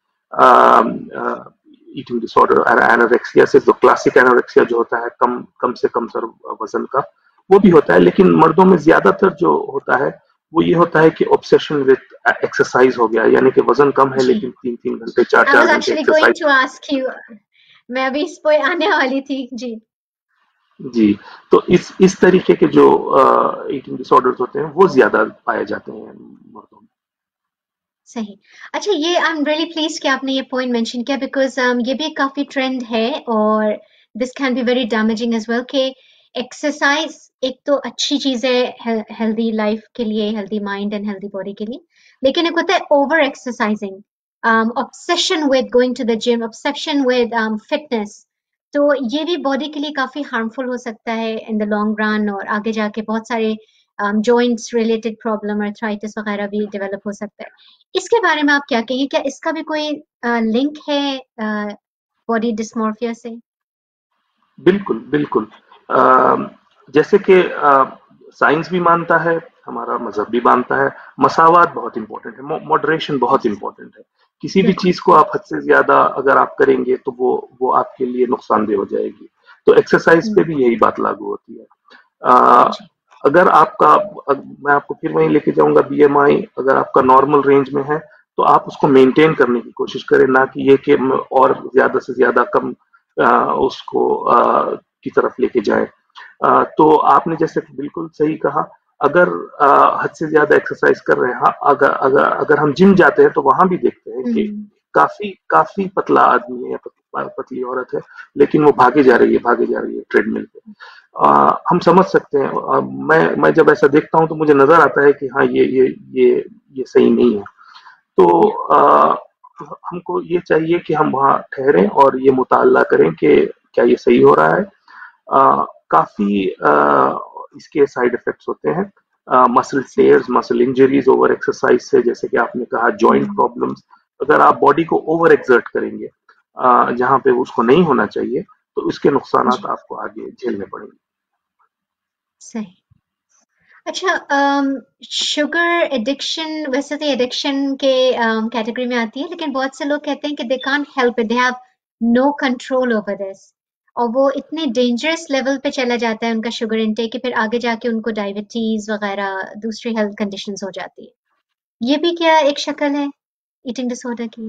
ईटिंग डिसऑर्डर एनोरेक्सिया से। जो क्लासिक एनोरेक्सिया जो होता है कम कम से कम सर वजन का, वो भी होता है। लेकिन मर्दों में ज्यादातर जो होता है वो ये होता है कि ऑब्सेशन विद एक्सरसाइज हो गया, यानी कि वजन कम है
जी
लेकिन तीन तीन घंटे चार
आई
चार
वाज
घंटे
actually going
exercise.
To ask you, मैं अभी इस पे आने वाली थी। जी
जी, तो इस इस तरीके के जो ईटिंग डिसऑर्डर्स होते हैं वो ज्यादा पाए जाते हैं मर्दों में।
सही। अच्छा, ये आई एम रियली प्लीज्ड कि आपने ये पॉइंट मेंशन किया बिकॉज़ um, ये भी काफ़ी ट्रेंड है और this can be very damaging as well कि एक्सरसाइज एक तो अच्छी चीज़ है हेल्दी लाइफ के लिए, healthy mind and healthy body के लिए, लेकिन एक होता है over exercising, obsession with going to the gym, obsession with fitness. तो ये भी बॉडी के लिए काफ़ी हार्मफुल हो सकता है इन द लॉन्ग रन और आगे जाके बहुत सारे जॉइंट्स रिलेटेड प्रॉब्लम, अर्थराइटिस वगैरह भी डेवलप हो सकता है। इसके बारे में आप क्या कहेंगे? क्या इसका भी कोई अ, लिंक है अ, बॉडी डिस्मॉर्फिया से?
बिल्कुल, बिल्कुल। अ, जैसे कि अ, साइंस भी मानता है, हमारा मज़हब भी मानता है, मसावात बहुत इम्पोर्टेंट है, मो मॉडरेशन बहुत
यस,
इम्पोर्टेंट है। किसी भी
बिल्कुल।
चीज़ को आप हद से ज़्यादा अगर आप करेंगे तो वो वो आपके लिए नुकसानदेह हो जाएगी। तो एक्सरसाइज़ पे
हुँ,
भी यही बात लागू होती है। अ,
जी,
अगर आपका अ, मैं आपको फिर वहीं लेके जाऊँगा, बीएमआई अगर आपका नॉर्मल रेंज में है, तो आप उसको मेंटेन करने की कोशिश करें, ना कि ये कि म और ज़्यादा से ज़्यादा कम अ, उसको अ, की तरफ लेके जाएँ। अ, तो आपने जैसे बिल्कुल सही कहा, अगर अ, हद से ज़्यादा एक्सरसाइज़ कर रहे हैं, हाँ, अगर अगर अगर हम जिम जाते हैं तो वहाँ भी देखते हैं कि
हुँ,
काफ़ी काफ़ी पतला आदमी है या प पतली औरत है, लेकिन वो भागे जा रही है भागे जा रही है ट्रेडमिल पे। अ, हम समझ सकते हैं। अ, मैं मैं जब ऐसा देखता हूँ तो मुझे नज़र आता है कि हाँ, ये ये ये ये सही नहीं है। तो
या
अ, हमको ये चाहिए कि हम वहाँ ठहरें और ये मुताला करें कि क्या ये सही हो रहा है। अ, काफ़ी अ, इसके साइड इफ़ेक्ट्स होते हैं। अ, मसल
सही।
Tears, muscle injuries over exercise से, जैसे कि आपने कहा जॉइंट
हुँ,
प्रॉब्लम्स। अगर आप बॉडी को ओवर एक्सर्ट करेंगे अ, जहाँ पे उसको नहीं होना चाहिए, तो इसके नुकसानात
जी,
आपको आगे झेलने पड़ेंगे।
सही। अच्छा, अम, शुगर एडिक्शन वैसे तो एडिक्शन के अम, कैटेगरी में आती है, लेकिन बहुत से लोग कहते हैं कि they can't help it, they have no control over this और वो इतने डेंजरस लेवल पे चला जाता है उनका शुगर इनटेक कि फिर आगे जाके उनको डायबिटीज वगैरह दूसरी हेल्थ कंडीशंस हो जाती है। ये भी क्या एक शक्ल है ईटिंग डिसऑर्डर की?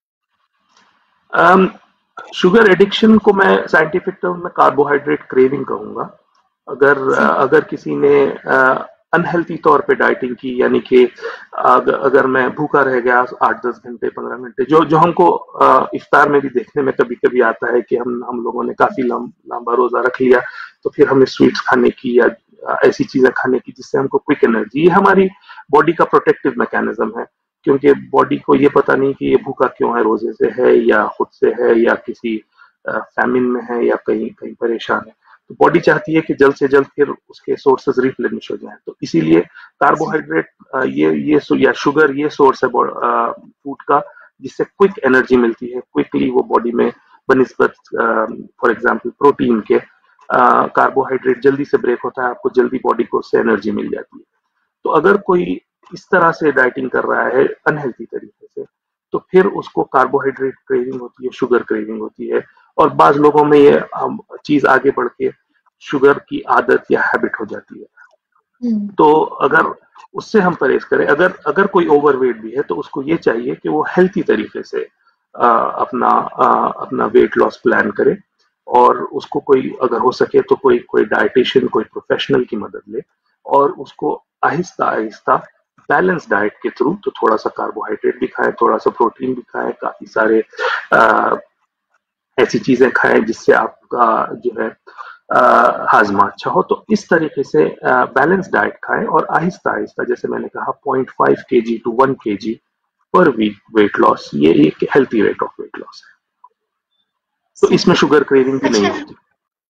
अम, शुगर एडिक्शन को मैं साइंटिफिक टर्म में कार्बोहाइड्रेट क्रेविंग कहूंगा। अगर
सही।
अगर किसी ने अनहेल्थी तौर पे डाइटिंग की, यानी कि अगर, अगर मैं भूखा रह गया आठ दस घंटे पंद्रह घंटे, जो जो हमको अ, इफ्तार में भी देखने में कभी कभी आता है कि हम हम लोगों ने काफी लंब, लंबा रोजा रख लिया, तो फिर हमें स्वीट्स खाने की या अ, ऐसी चीजें खाने की जिससे हमको क्विक एनर्जी, ये हमारी बॉडी का प्रोटेक्टिव मैकेनिज्म है। क्योंकि बॉडी को ये पता नहीं कि ये भूखा क्यों है, रोजे से है या खुद से है या किसी फैमिन में है या कहीं कहीं परेशान है। तो बॉडी चाहती है कि जल्द से जल्द फिर उसके सोर्सेज रिप्लेनिश हो जाएं, तो इसीलिए
सही।
कार्बोहाइड्रेट ये ये या शुगर ये सोर्स है फूड का, जिससे क्विक एनर्जी मिलती है, क्विकली वो बॉडी में बनिस्बत फॉर एग्जांपल प्रोटीन के कार्बोहाइड्रेट जल्दी से ब्रेक होता है, आपको जल्दी बॉडी को उससे एनर्जी मिल जाती है। तो अगर कोई इस तरह से डाइटिंग कर रहा है अनहेल्थी तरीके से, तो फिर उसको कार्बोहाइड्रेट क्रेविंग होती है, शुगर क्रेविंग होती है, और बाज लोगों में ये चीज आगे बढ़ के शुगर की आदत या हैबिट हो जाती है।
हम्म।
तो अगर उससे हम परहेज करें, अगर अगर कोई ओवरवेट भी है तो उसको ये चाहिए कि वो हेल्थी तरीके से आ, अपना आ, अपना वेट लॉस प्लान करे, और उसको कोई अगर हो सके तो कोई कोई डाइटिशियन, कोई प्रोफेशनल की मदद ले, और उसको आहिस्ता आहिस्ता बैलेंस डाइट के थ्रू, तो थोड़ा सा कार्बोहाइड्रेट भी खाएं, थोड़ा सा प्रोटीन भी खाएं, काफी सारे आ, ऐसी चीजें खाएं जिससे आपका जो है हाजमा अच्छा हो। तो इस तरीके से बैलेंस डाइट खाएं, और आहिस्ता आहिस्ता, जैसे मैंने कहा, पॉइंट फाइव के जी टू वन के जी पर वीक वेट लॉस, ये एक healthy rate of weight loss है। तो
सही।
इसमें शुगर क्रेविंग भी नहीं
अच्छा।
होती।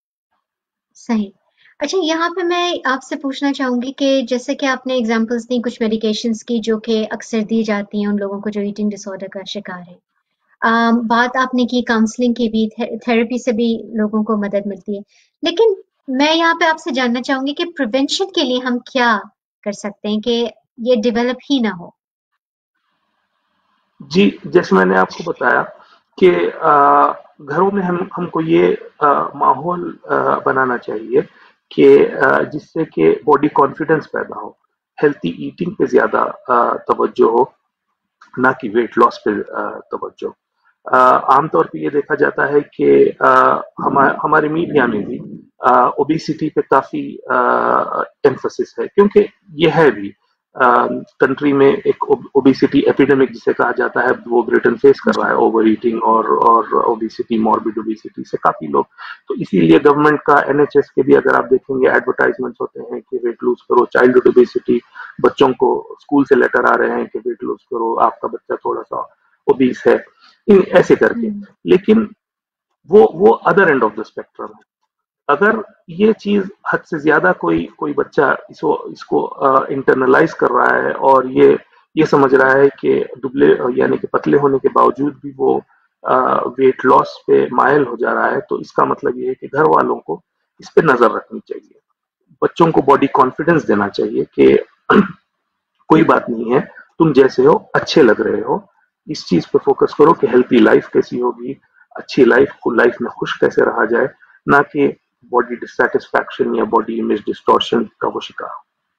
सही। अच्छा, यहाँ पे मैं आपसे पूछना चाहूंगी कि जैसे कि आपने एग्जांपल्स दी कुछ मेडिकेशंस की जो कि अक्सर दी जाती हैं उन लोगों को जो ईटिंग डिसऑर्डर का शिकार है। अम, बात आपने की काउंसलिंग की भी, थे, थेरेपी से भी लोगों को मदद मिलती है। लेकिन मैं यहाँ पे आपसे जानना चाहूंगी कि प्रिवेंशन के लिए हम क्या कर सकते हैं कि ये डेवलप ही ना हो।
जी, जैसे मैंने आपको बताया कि अ, घरों में हम हमको ये अ, माहौल अ, बनाना चाहिए कि अ, जिससे कि बॉडी कॉन्फिडेंस पैदा हो, हेल्थी ईटिंग पे ज्यादा अ, तवज्जो हो, ना कि वेट लॉस पे अ, तवज्जो। अ, आमतौर पे ये देखा जाता है कि अ, हमा, हमारे मीडिया में भी ओबेसिटी पे काफी एम्फोसिस है, क्योंकि ये है भी कंट्री में एक ओबेसिटी एपिडेमिक जिसे कहा जाता है, वो ब्रिटेन फेस कर
जी।
रहा है, ओवर ईटिंग और और ओबेसिटी, मॉर्बिड ओबेसिटी से काफी लोग। तो इसीलिए गवर्नमेंट का एनएचएस के भी अगर आप देखेंगे एडवर्टाइजमेंट्स होते हैं कि वेट लूज करो, चाइल्डहुड ओबेसिटी, बच्चों को स्कूल से लेटर आ रहे हैं कि वेट लूज करो, आपका बच्चा थोड़ा सा ओबीस है, इन ऐसे करके।
हम्म।
लेकिन वो वो other end of the spectrum है। अगर ये चीज हद से ज्यादा कोई कोई बच्चा इसको इसको इंटरनलाइज कर रहा है, और ये ये समझ रहा है कि दुबले यानी कि पतले होने के बावजूद भी वो वेट लॉस पे मायल हो जा रहा है, तो इसका मतलब ये है कि घर वालों को इस पे नजर रखनी चाहिए। बच्चों को बॉडी कॉन्फिडेंस देना चाहिए कि कोई बात नहीं है, तुम जैसे हो अच्छे लग रहे हो, इस चीज पे फोकस करो कि हेल्थी लाइफ कैसी होगी, अच्छी लाइफ को लाइफ में खुश कैसे रहा जाए, ना कि बॉडी डिससेटिस्फैक्शन या बॉडी इमेज डिस्टॉर्शन का वो शिकार।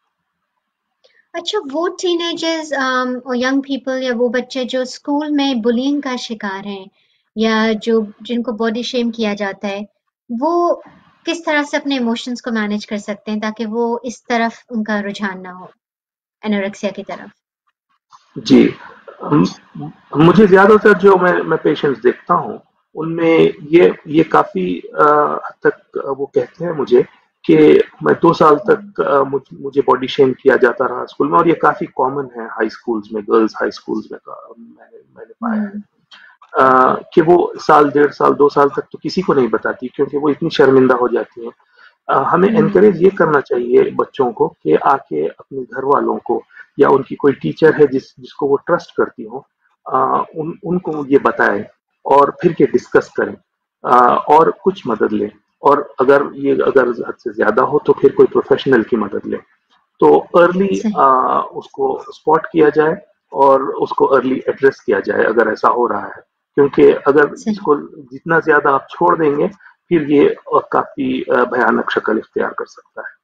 अच्छा, वो टीनेजर्स और यंग पीपल या वो बच्चे जो स्कूल में बुलिंग का शिकार हैं या जो जिनको बॉडी शेम किया जाता है, वो किस तरह से अपने इमोशंस को मैनेज कर सकते हैं ताकि वो इस तरफ उनका रुझान ना हो, एनोरेक्सिया की तरफ।
जी, हम- मुझे ज्यादातर जो मैं मैं पेशेंट्स देखता हूँ, उनमें ये ये काफी अ, हद तक अ, वो कहते हैं मुझे कि मैं दो साल
हम्म।
तक अ, मुझ, मुझे बॉडी शेम किया जाता रहा स्कूल में, और ये काफी कॉमन है हाई स्कूल्स में, गर्ल्स हाई स्कूल्स में का, मैंने मैंने पाया है।
हम्म।
अ, कि वो साल डेढ़ साल दो साल तक तो किसी को नहीं बताती, क्योंकि वो इतनी शर्मिंदा हो जाती हैं। अ, हमें
हम्म।
एनकरेज ये करना चाहिए बच्चों को कि आके अपने घर वालों को या उनकी कोई टीचर है जिस जिसको वो ट्रस्ट करती हो, अ, उन उनको ये बताएं, और फिर के डिस्कस करें, अ, और कुछ मदद लें, और अगर ये अगर हद से ज्यादा हो तो फिर कोई प्रोफेशनल की मदद लें। तो अर्ली
सही।
उसको स्पॉट किया जाए, और उसको अर्ली एड्रेस किया जाए अगर ऐसा हो रहा है, क्योंकि अगर
सही।
इसको जितना ज्यादा आप छोड़ देंगे, फिर ये अ, काफी अ, भयानक शक्ल इख्तियार कर सकता है।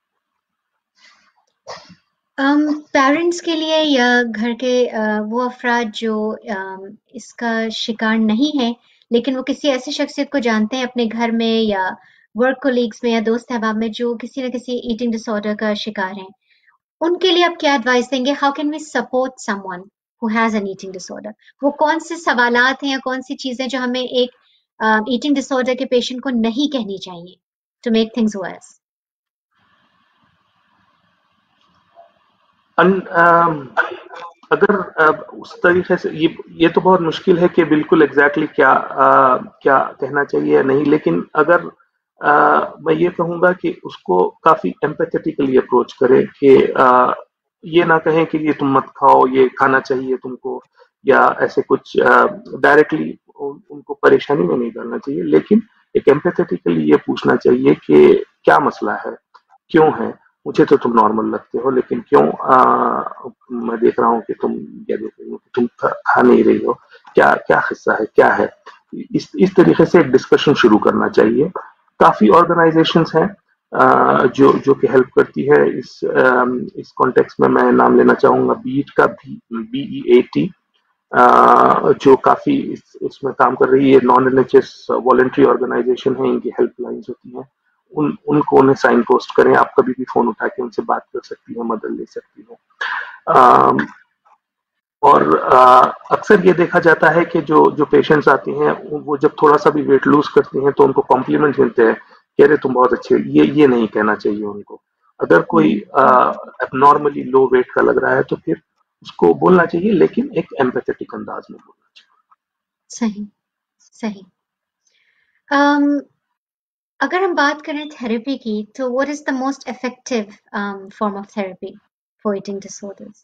um, पेरेंट्स के लिए या घर के अ, वो अफराद जो अम, इसका शिकार नहीं है लेकिन वो किसी ऐसी शख्सियत को जानते हैं अपने घर में या वर्क कोलीग्स में या दोस्त अहबाब में जो किसी न किसी ईटिंग डिसऑर्डर का शिकार हैं, उनके लिए आप क्या एडवाइस देंगे? How can we support someone who has an eating disorder? वो कौन से सवालात हैं या कौन सी चीजें जो हमें एक ईटिंग डिसऑर्डर के पेशेंट को नहीं कहनी चाहिए टू मेक थिंग्स वर्स?
अगर अ, उस तरीके से ये ये तो बहुत मुश्किल है कि बिल्कुल एग्जैक्टली exactly क्या अ, क्या कहना चाहिए या नहीं, लेकिन अगर अ, मैं ये कहूंगा कि उसको काफी एम्पैथेटिकली अप्रोच करें कि अ, ये ना कहें कि ये तुम मत खाओ, ये खाना चाहिए तुमको, या ऐसे कुछ डायरेक्टली उन, उनको परेशानी में नहीं डालना चाहिए, लेकिन एक एम्पैथेटिकली ये पूछना चाहिए कि क्या मसला है, क्यों है, मुझे तो तुम नॉर्मल लगते हो लेकिन क्यों आ, मैं देख रहा हूँ कि तुम या देख रही हूँ कि तुम खा, खा नहीं रही हो, क्या क्या हिस्सा है, क्या है। इस इस तरीके से एक डिस्कशन शुरू करना चाहिए। काफी ऑर्गेनाइजेशंस हैं आ, जो जो कि हेल्प करती है इस आ, इस कॉन्टेक्स्ट में। मैं नाम लेना चाहूंगा बीट का, बी ई ए टी, जो काफी इस, इसमें काम कर रही है। Non N H S voluntary organisation है, इनकी हेल्पलाइंस होती हैं, उन उनको उन्हें साइन पोस्ट करें, आप कभी भी फोन उठा के उनसे बात कर सकती हैं, मदद ले सकती हैं। और अ, अक्सर ये देखा जाता है कि जो जो पेशेंट्स आती हैं वो जब थोड़ा सा भी वेट लूज करती हैं तो उनको कॉम्प्लीमेंट मिलते हैं कि अरे तुम बहुत अच्छे, ये ये नहीं कहना चाहिए उनको। अगर कोई एबनॉर्मली लो वेट का लग रहा है तो फिर उसको बोलना चाहिए, लेकिन एक एम्पैथेटिक अंदाज में बोलना चाहिए।
सही, सही। um, अगर हम बात करें थेरेपी की, तो what is the most effective form of therapy for eating disorders?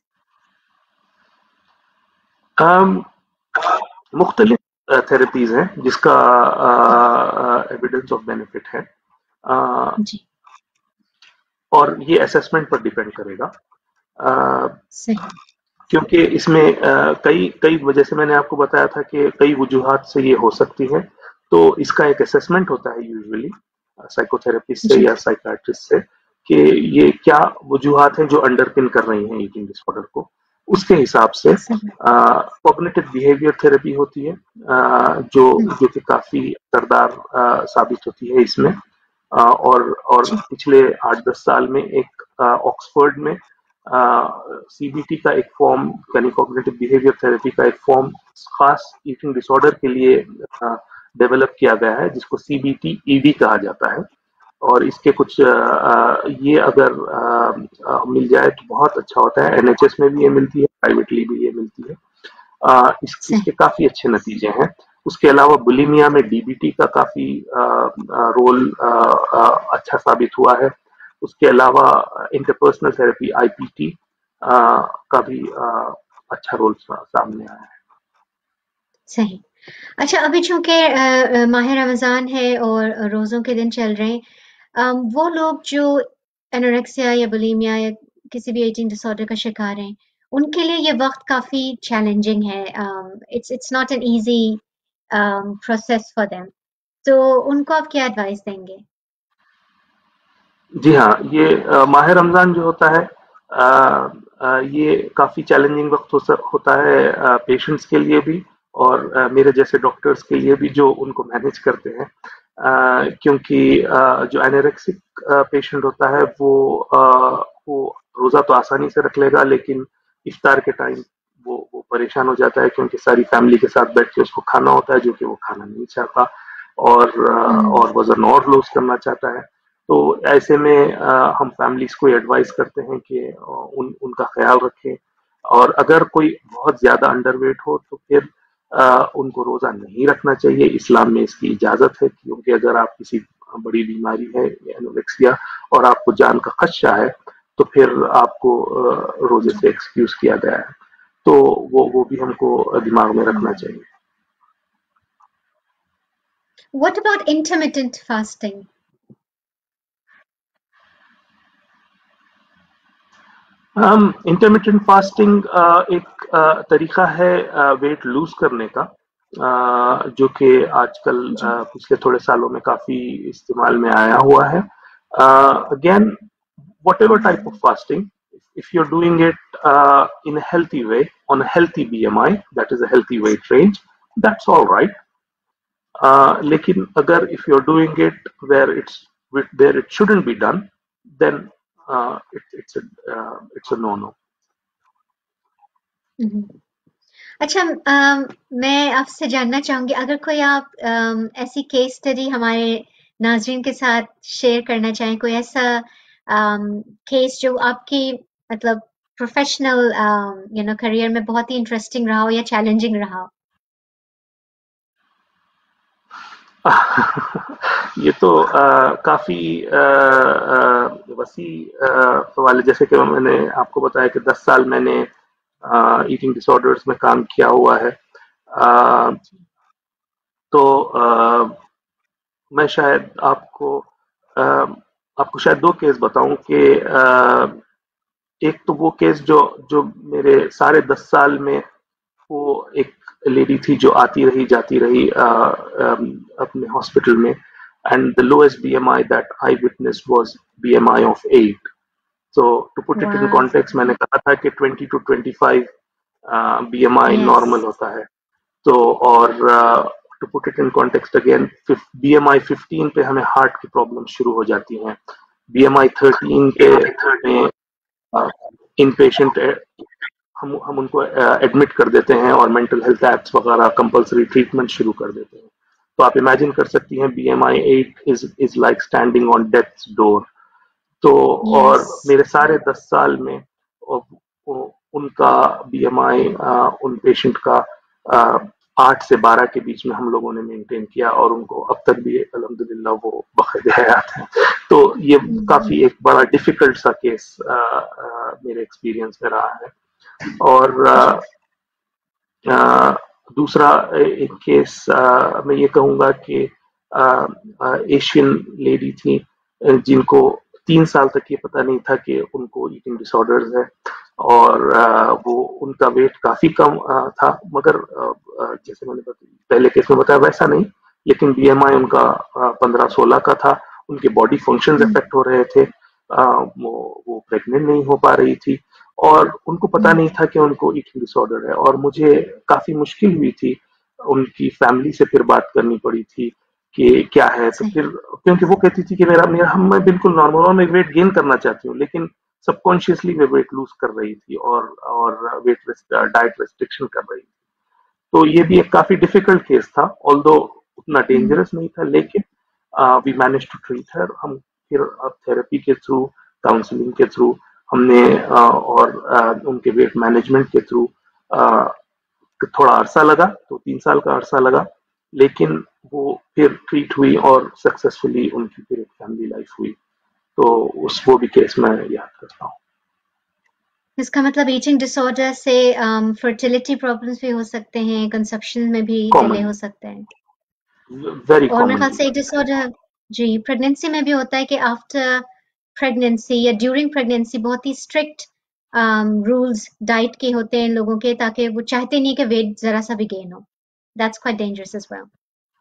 um, मुख्तलिफ थेरेपीज हैं जिसका एविडेंस ऑफ बेनिफिट है, uh,
जी,
और ये असेसमेंट पर डिपेंड करेगा। uh,
सही,
क्योंकि इसमें अ, कई कई वजह से, मैंने आपको बताया था कि कई वजूहात से ये हो सकती है, तो इसका एक असेसमेंट होता है यूजुअली साइकोथेरेपिस्ट से
जी,
या साइकाट्रिस्ट से, कि ये क्या वजूहात हैं जो अंडरपिन कर रही हैं ईटिंग डिसऑर्डर को। उसके हिसाब से
सही,
कॉग्निटिव बिहेवियर थेरेपी होती है, अ, जो
हम्म,
जो कि काफी असरदार अ, साबित होती है इसमें। अ, और और
जी,
पिछले आठ दस साल में एक ऑक्सफोर्ड में सीबीटी का एक फॉर्म, यानी कॉग्निटिव बिहेवियर थेरेपी का एक फॉर्म खास ईटिंग डिसऑर्डर के लिए डेवलप किया गया है, जिसको सीबीटी ईडी कहा जाता है। और इसके कुछ आ, आ, ये अगर आ, आ, मिल जाए तो बहुत अच्छा होता है। एनएचएस में भी ये मिलती है, प्राइवेटली भी ये मिलती है। आ, इस,
सही,
इसके काफी अच्छे नतीजे हैं। उसके अलावा बुलिमिया में डीबीटी का काफी आ, आ, रोल आ, आ, अच्छा साबित हुआ है। उसके अलावा इंटरपर्सनल थेरेपी आईपीटी का भी आ, अच्छा रोल सामने आया है।
सही। अच्छा, अभी चूंकि माह रमजान है और रोजों के दिन चल रहे हैं, अम, वो लोग जो एनोरेक्सिया या बुलिमिया या किसी भी ईटिंग डिसऑर्डर का शिकार हैं, उनके लिए ये वक्त काफी चैलेंजिंग है। It's it's not an easy process for them. तो उनको आप क्या एडवाइस देंगे?
जी हाँ, ये अ, माह रमजान जो होता है, अ, अ, ये काफी चैलेंजिंग वक्त हो, होता है पेशेंट्स के लिए भी, और अ, मेरे जैसे डॉक्टर्स के लिए भी जो उनको मैनेज करते हैं। अ, क्योंकि अ, जो एनोरेक्सिक पेशेंट होता है वो अ, वो रोजा तो आसानी से रख लेगा, लेकिन इफ्तार के टाइम वो वो परेशान हो जाता है, क्योंकि सारी फैमिली के साथ बैठ के उसको खाना होता है, जो कि वो खाना नहीं चाहता, और अ,
हम्म,
और वजन और लूज करना चाहता है। तो ऐसे में आ, हम फैमिलीज को एडवाइस करते हैं कि आ, उन उनका ख्याल रखें, और अगर कोई बहुत ज्यादा अंडरवेट हो तो फिर आ, उनको रोजा नहीं रखना चाहिए। इस्लाम में इसकी इजाजत है, क्योंकि अगर आप किसी बड़ी बीमारी है एनोरेक्सिया और आपको जान का खदशा है, तो फिर आपको आ, रोजे
जी,
से एक्सक्यूज किया गया है। तो वो वो भी हमको दिमाग में रखना
हम्म।
चाहिए।
What about intermittent fasting?
हम इंटरमिटेंट फास्टिंग एक अ, तरीका है वेट लूज करने का, अ, जो कि आजकल
जी,
अ, पिछले थोड़े सालों में काफी इस्तेमाल में आया हुआ है। Again, whatever type of fasting, if you're doing it uh, in a healthy way, on a healthy B M I, that is a healthy weight range, that's all right. Uh, लेकिन अगर if you're doing it where it's where it shouldn't be done, then uh, it, it's a uh, it's a no no.
अच्छा, अम, मैं आपसे जानना चाहूंगी, अगर कोई आप अम, ऐसी केस स्टडी हमारे नाज़रीन के साथ शेयर करना चाहें, कोई ऐसा केस जो आपकी मतलब प्रोफेशनल यू नो करियर में बहुत ही इंटरेस्टिंग रहा हो या चैलेंजिंग रहा हो।
ये तो आ, काफी आ, आ, वसी सवाल है। जैसे कि मैंने आपको बताया कि दस साल मैंने ईटिंग डिसऑर्डर्स में काम किया हुआ है। आ, तो आ, मैं शायद आपको आ, आपको शायद दो केस बताऊं कि आ, एक तो वो केस जो जो मेरे सारे दस साल में वो एक लेडी थी जो आती रही जाती रही आ, आ, अपने हॉस्पिटल में, and the lowest BMI that I witnessed was BMI of eight. So to put it in
वाह।
कॉन्टेक्स्ट, मैंने कहा था कि twenty to twenty five BMI
yes.
Normal होता है। तो और to put it in context again, BMI fifteen पे हमें हार्ट की प्रॉब्लम शुरू हो जाती हैं। बीएमआई थर्टीन पे हमें इन पेशेंट हम हम उनको एडमिट कर देते हैं और मेंटल हेल्थ एप्स वगैरह कंपलसरी ट्रीटमेंट शुरू कर देते हैं। तो आप इमेजिन कर सकती हैं, BMI eight is is like standing on death's door. तो और
यस।
मेरे सारे दस साल में उनका बीएमआई उन पेशेंट का आठ से बारह के बीच में हम लोगों ने मेंटेन किया, और उनको अब तक भी अल्हम्दुलिल्लाह वो बखैर हयात हैं। तो ये काफी एक बड़ा डिफिकल्ट सा केस मेरे एक्सपीरियंस में रहा है। और आ, आ, दूसरा एक केस आ, मैं ये कहूंगा कि एशियन लेडी थी जिनको तीन साल तक ये पता नहीं था कि उनको ईटिंग डिसऑर्डर्स है, और आ, वो उनका वेट काफी कम आ, था, मगर आ, जैसे मैंने पहले केस में बताया वैसा नहीं, लेकिन बीएमआई उनका पंद्रह सोलह का था। उनके बॉडी फंक्शंस इफेक्ट हो रहे थे, आ, वो, वो प्रेग्नेंट नहीं हो पा रही थी, और उनको पता नहीं था कि उनको ईटिंग डिसऑर्डर है। और मुझे काफी मुश्किल हुई थी, उनकी फैमिली से फिर बात करनी पड़ी थी कि क्या है। तो फिर क्योंकि वो कहती थी कि मेरा मेरा हम मैं बिल्कुल नॉर्मल और मैं वेट गेन करना चाहती हूँ, लेकिन सबकॉन्शियसली वे वेट लूज कर रही थी और और वेट डाइट रेस्ट्रिक्शन कर रही थी। तो ये भी एक काफी डिफिकल्ट केस था, ऑल्दो उतना डेंजरस नहीं था, लेकिन we manage to treat her. हम फिर थेरेपी के थ्रू, काउंसलिंग के थ्रू हमने uh, और uh, उनके वेट मैनेजमेंट के थ्रू uh, थोड़ा अरसा लगा, तो तीन साल का अरसा लगा, लेकिन वो फिर ट्रीट हुई और सक्सेसफुली उनकी फिर एक फैमिली लाइफ हुई। तो उस वो भी केस मैं याद करता हूँ।
इसका मतलब ईटिंग डिसऑर्डर से फर्टिलिटी प्रॉब्लम्स भी हो सकते हैं, कंसेप्शन में भी डिले
कॉमन,
हो सकते हैं,
वेरी
और मेरे ख्याल
कॉमन।
से एक डिसऑर्डर जी प्रेगनेंसी में भी होता है कि आफ्टर प्रेगनेंसी या ड्यूरिंग प्रेगनेंसी बहुत ही स्ट्रिक्ट रूल्स डाइट के होते हैं लोगों के, ताकि वो चाहते नहीं कि वेट जरा सा भी गेन हो। That's quite dangerous as well.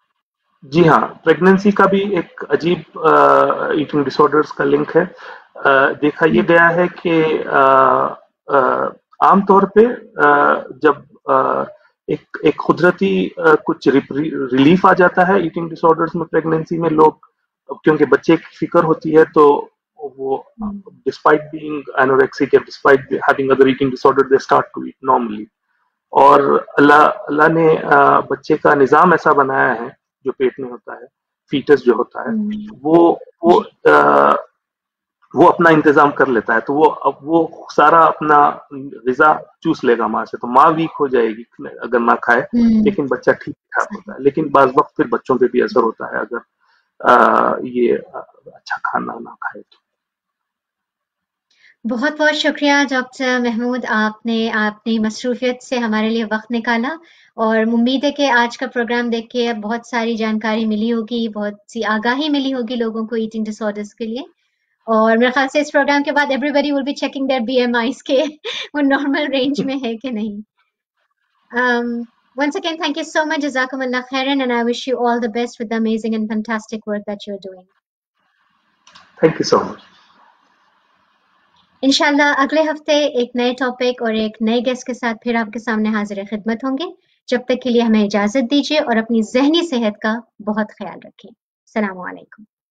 जी हाँ, प्रेगनेंसी का भी एक अजीब ईटिंग डिसऑर्डर्स का लिंक है। uh, देखा ये गया है कि uh, uh, आमतौर पे uh, जब uh, एक एक कुदरती uh, कुछ रिलीफ आ जाता है ईटिंग डिसऑर्डर्स में प्रेगनेंसी में, लोग क्योंकि बच्चे की फिक्र होती है, तो वो despite being anorexic, despite having other eating disorder, they start to eat normally. और अल्लाह अल्लाह ने uh, बच्चे का निज़ाम ऐसा बनाया है, जो पेट में होता है, फीटस जो होता है, वो वो आ, वो अपना इंतजाम कर लेता है। तो वो अब वो सारा अपना ग़िज़ा चूस लेगा माँ से, तो माँ वीक हो जाएगी अगर ना खाए, लेकिन बच्चा ठीक ठाक होता है। लेकिन बाज़ वक्त फिर बच्चों पे भी असर होता है अगर आ, ये अच्छा खाना ना खाए तो।
बहुत बहुत शुक्रिया डॉक्टर महमूद, आपने आपने मसरूफियत से हमारे लिए वक्त निकाला, और उम्मीद है कि आज का प्रोग्राम देख के बहुत सारी जानकारी मिली होगी, बहुत सी आगाही मिली होगी लोगों को ईटिंग डिसऑर्डर्स के लिए। और मेरे ख्याल से इस प्रोग्राम के बाद everybody will be checking their BMIs के वो नॉर्मल रेंज में है कि नहीं। um, once again, thank you so much, Jazakumullah khairan, and I wish you all the best with the amazing and fantastic work that you're doing.
Thank you so much.
इंशाल्लाह अगले हफ्ते एक नए टॉपिक और एक नए गेस्ट के साथ फिर आपके सामने हाजिर खिदमत होंगे। जब तक के लिए हमें इजाजत दीजिए और अपनी ज़हनी सेहत का बहुत ख्याल रखें। अस्सलामु अलैकुम।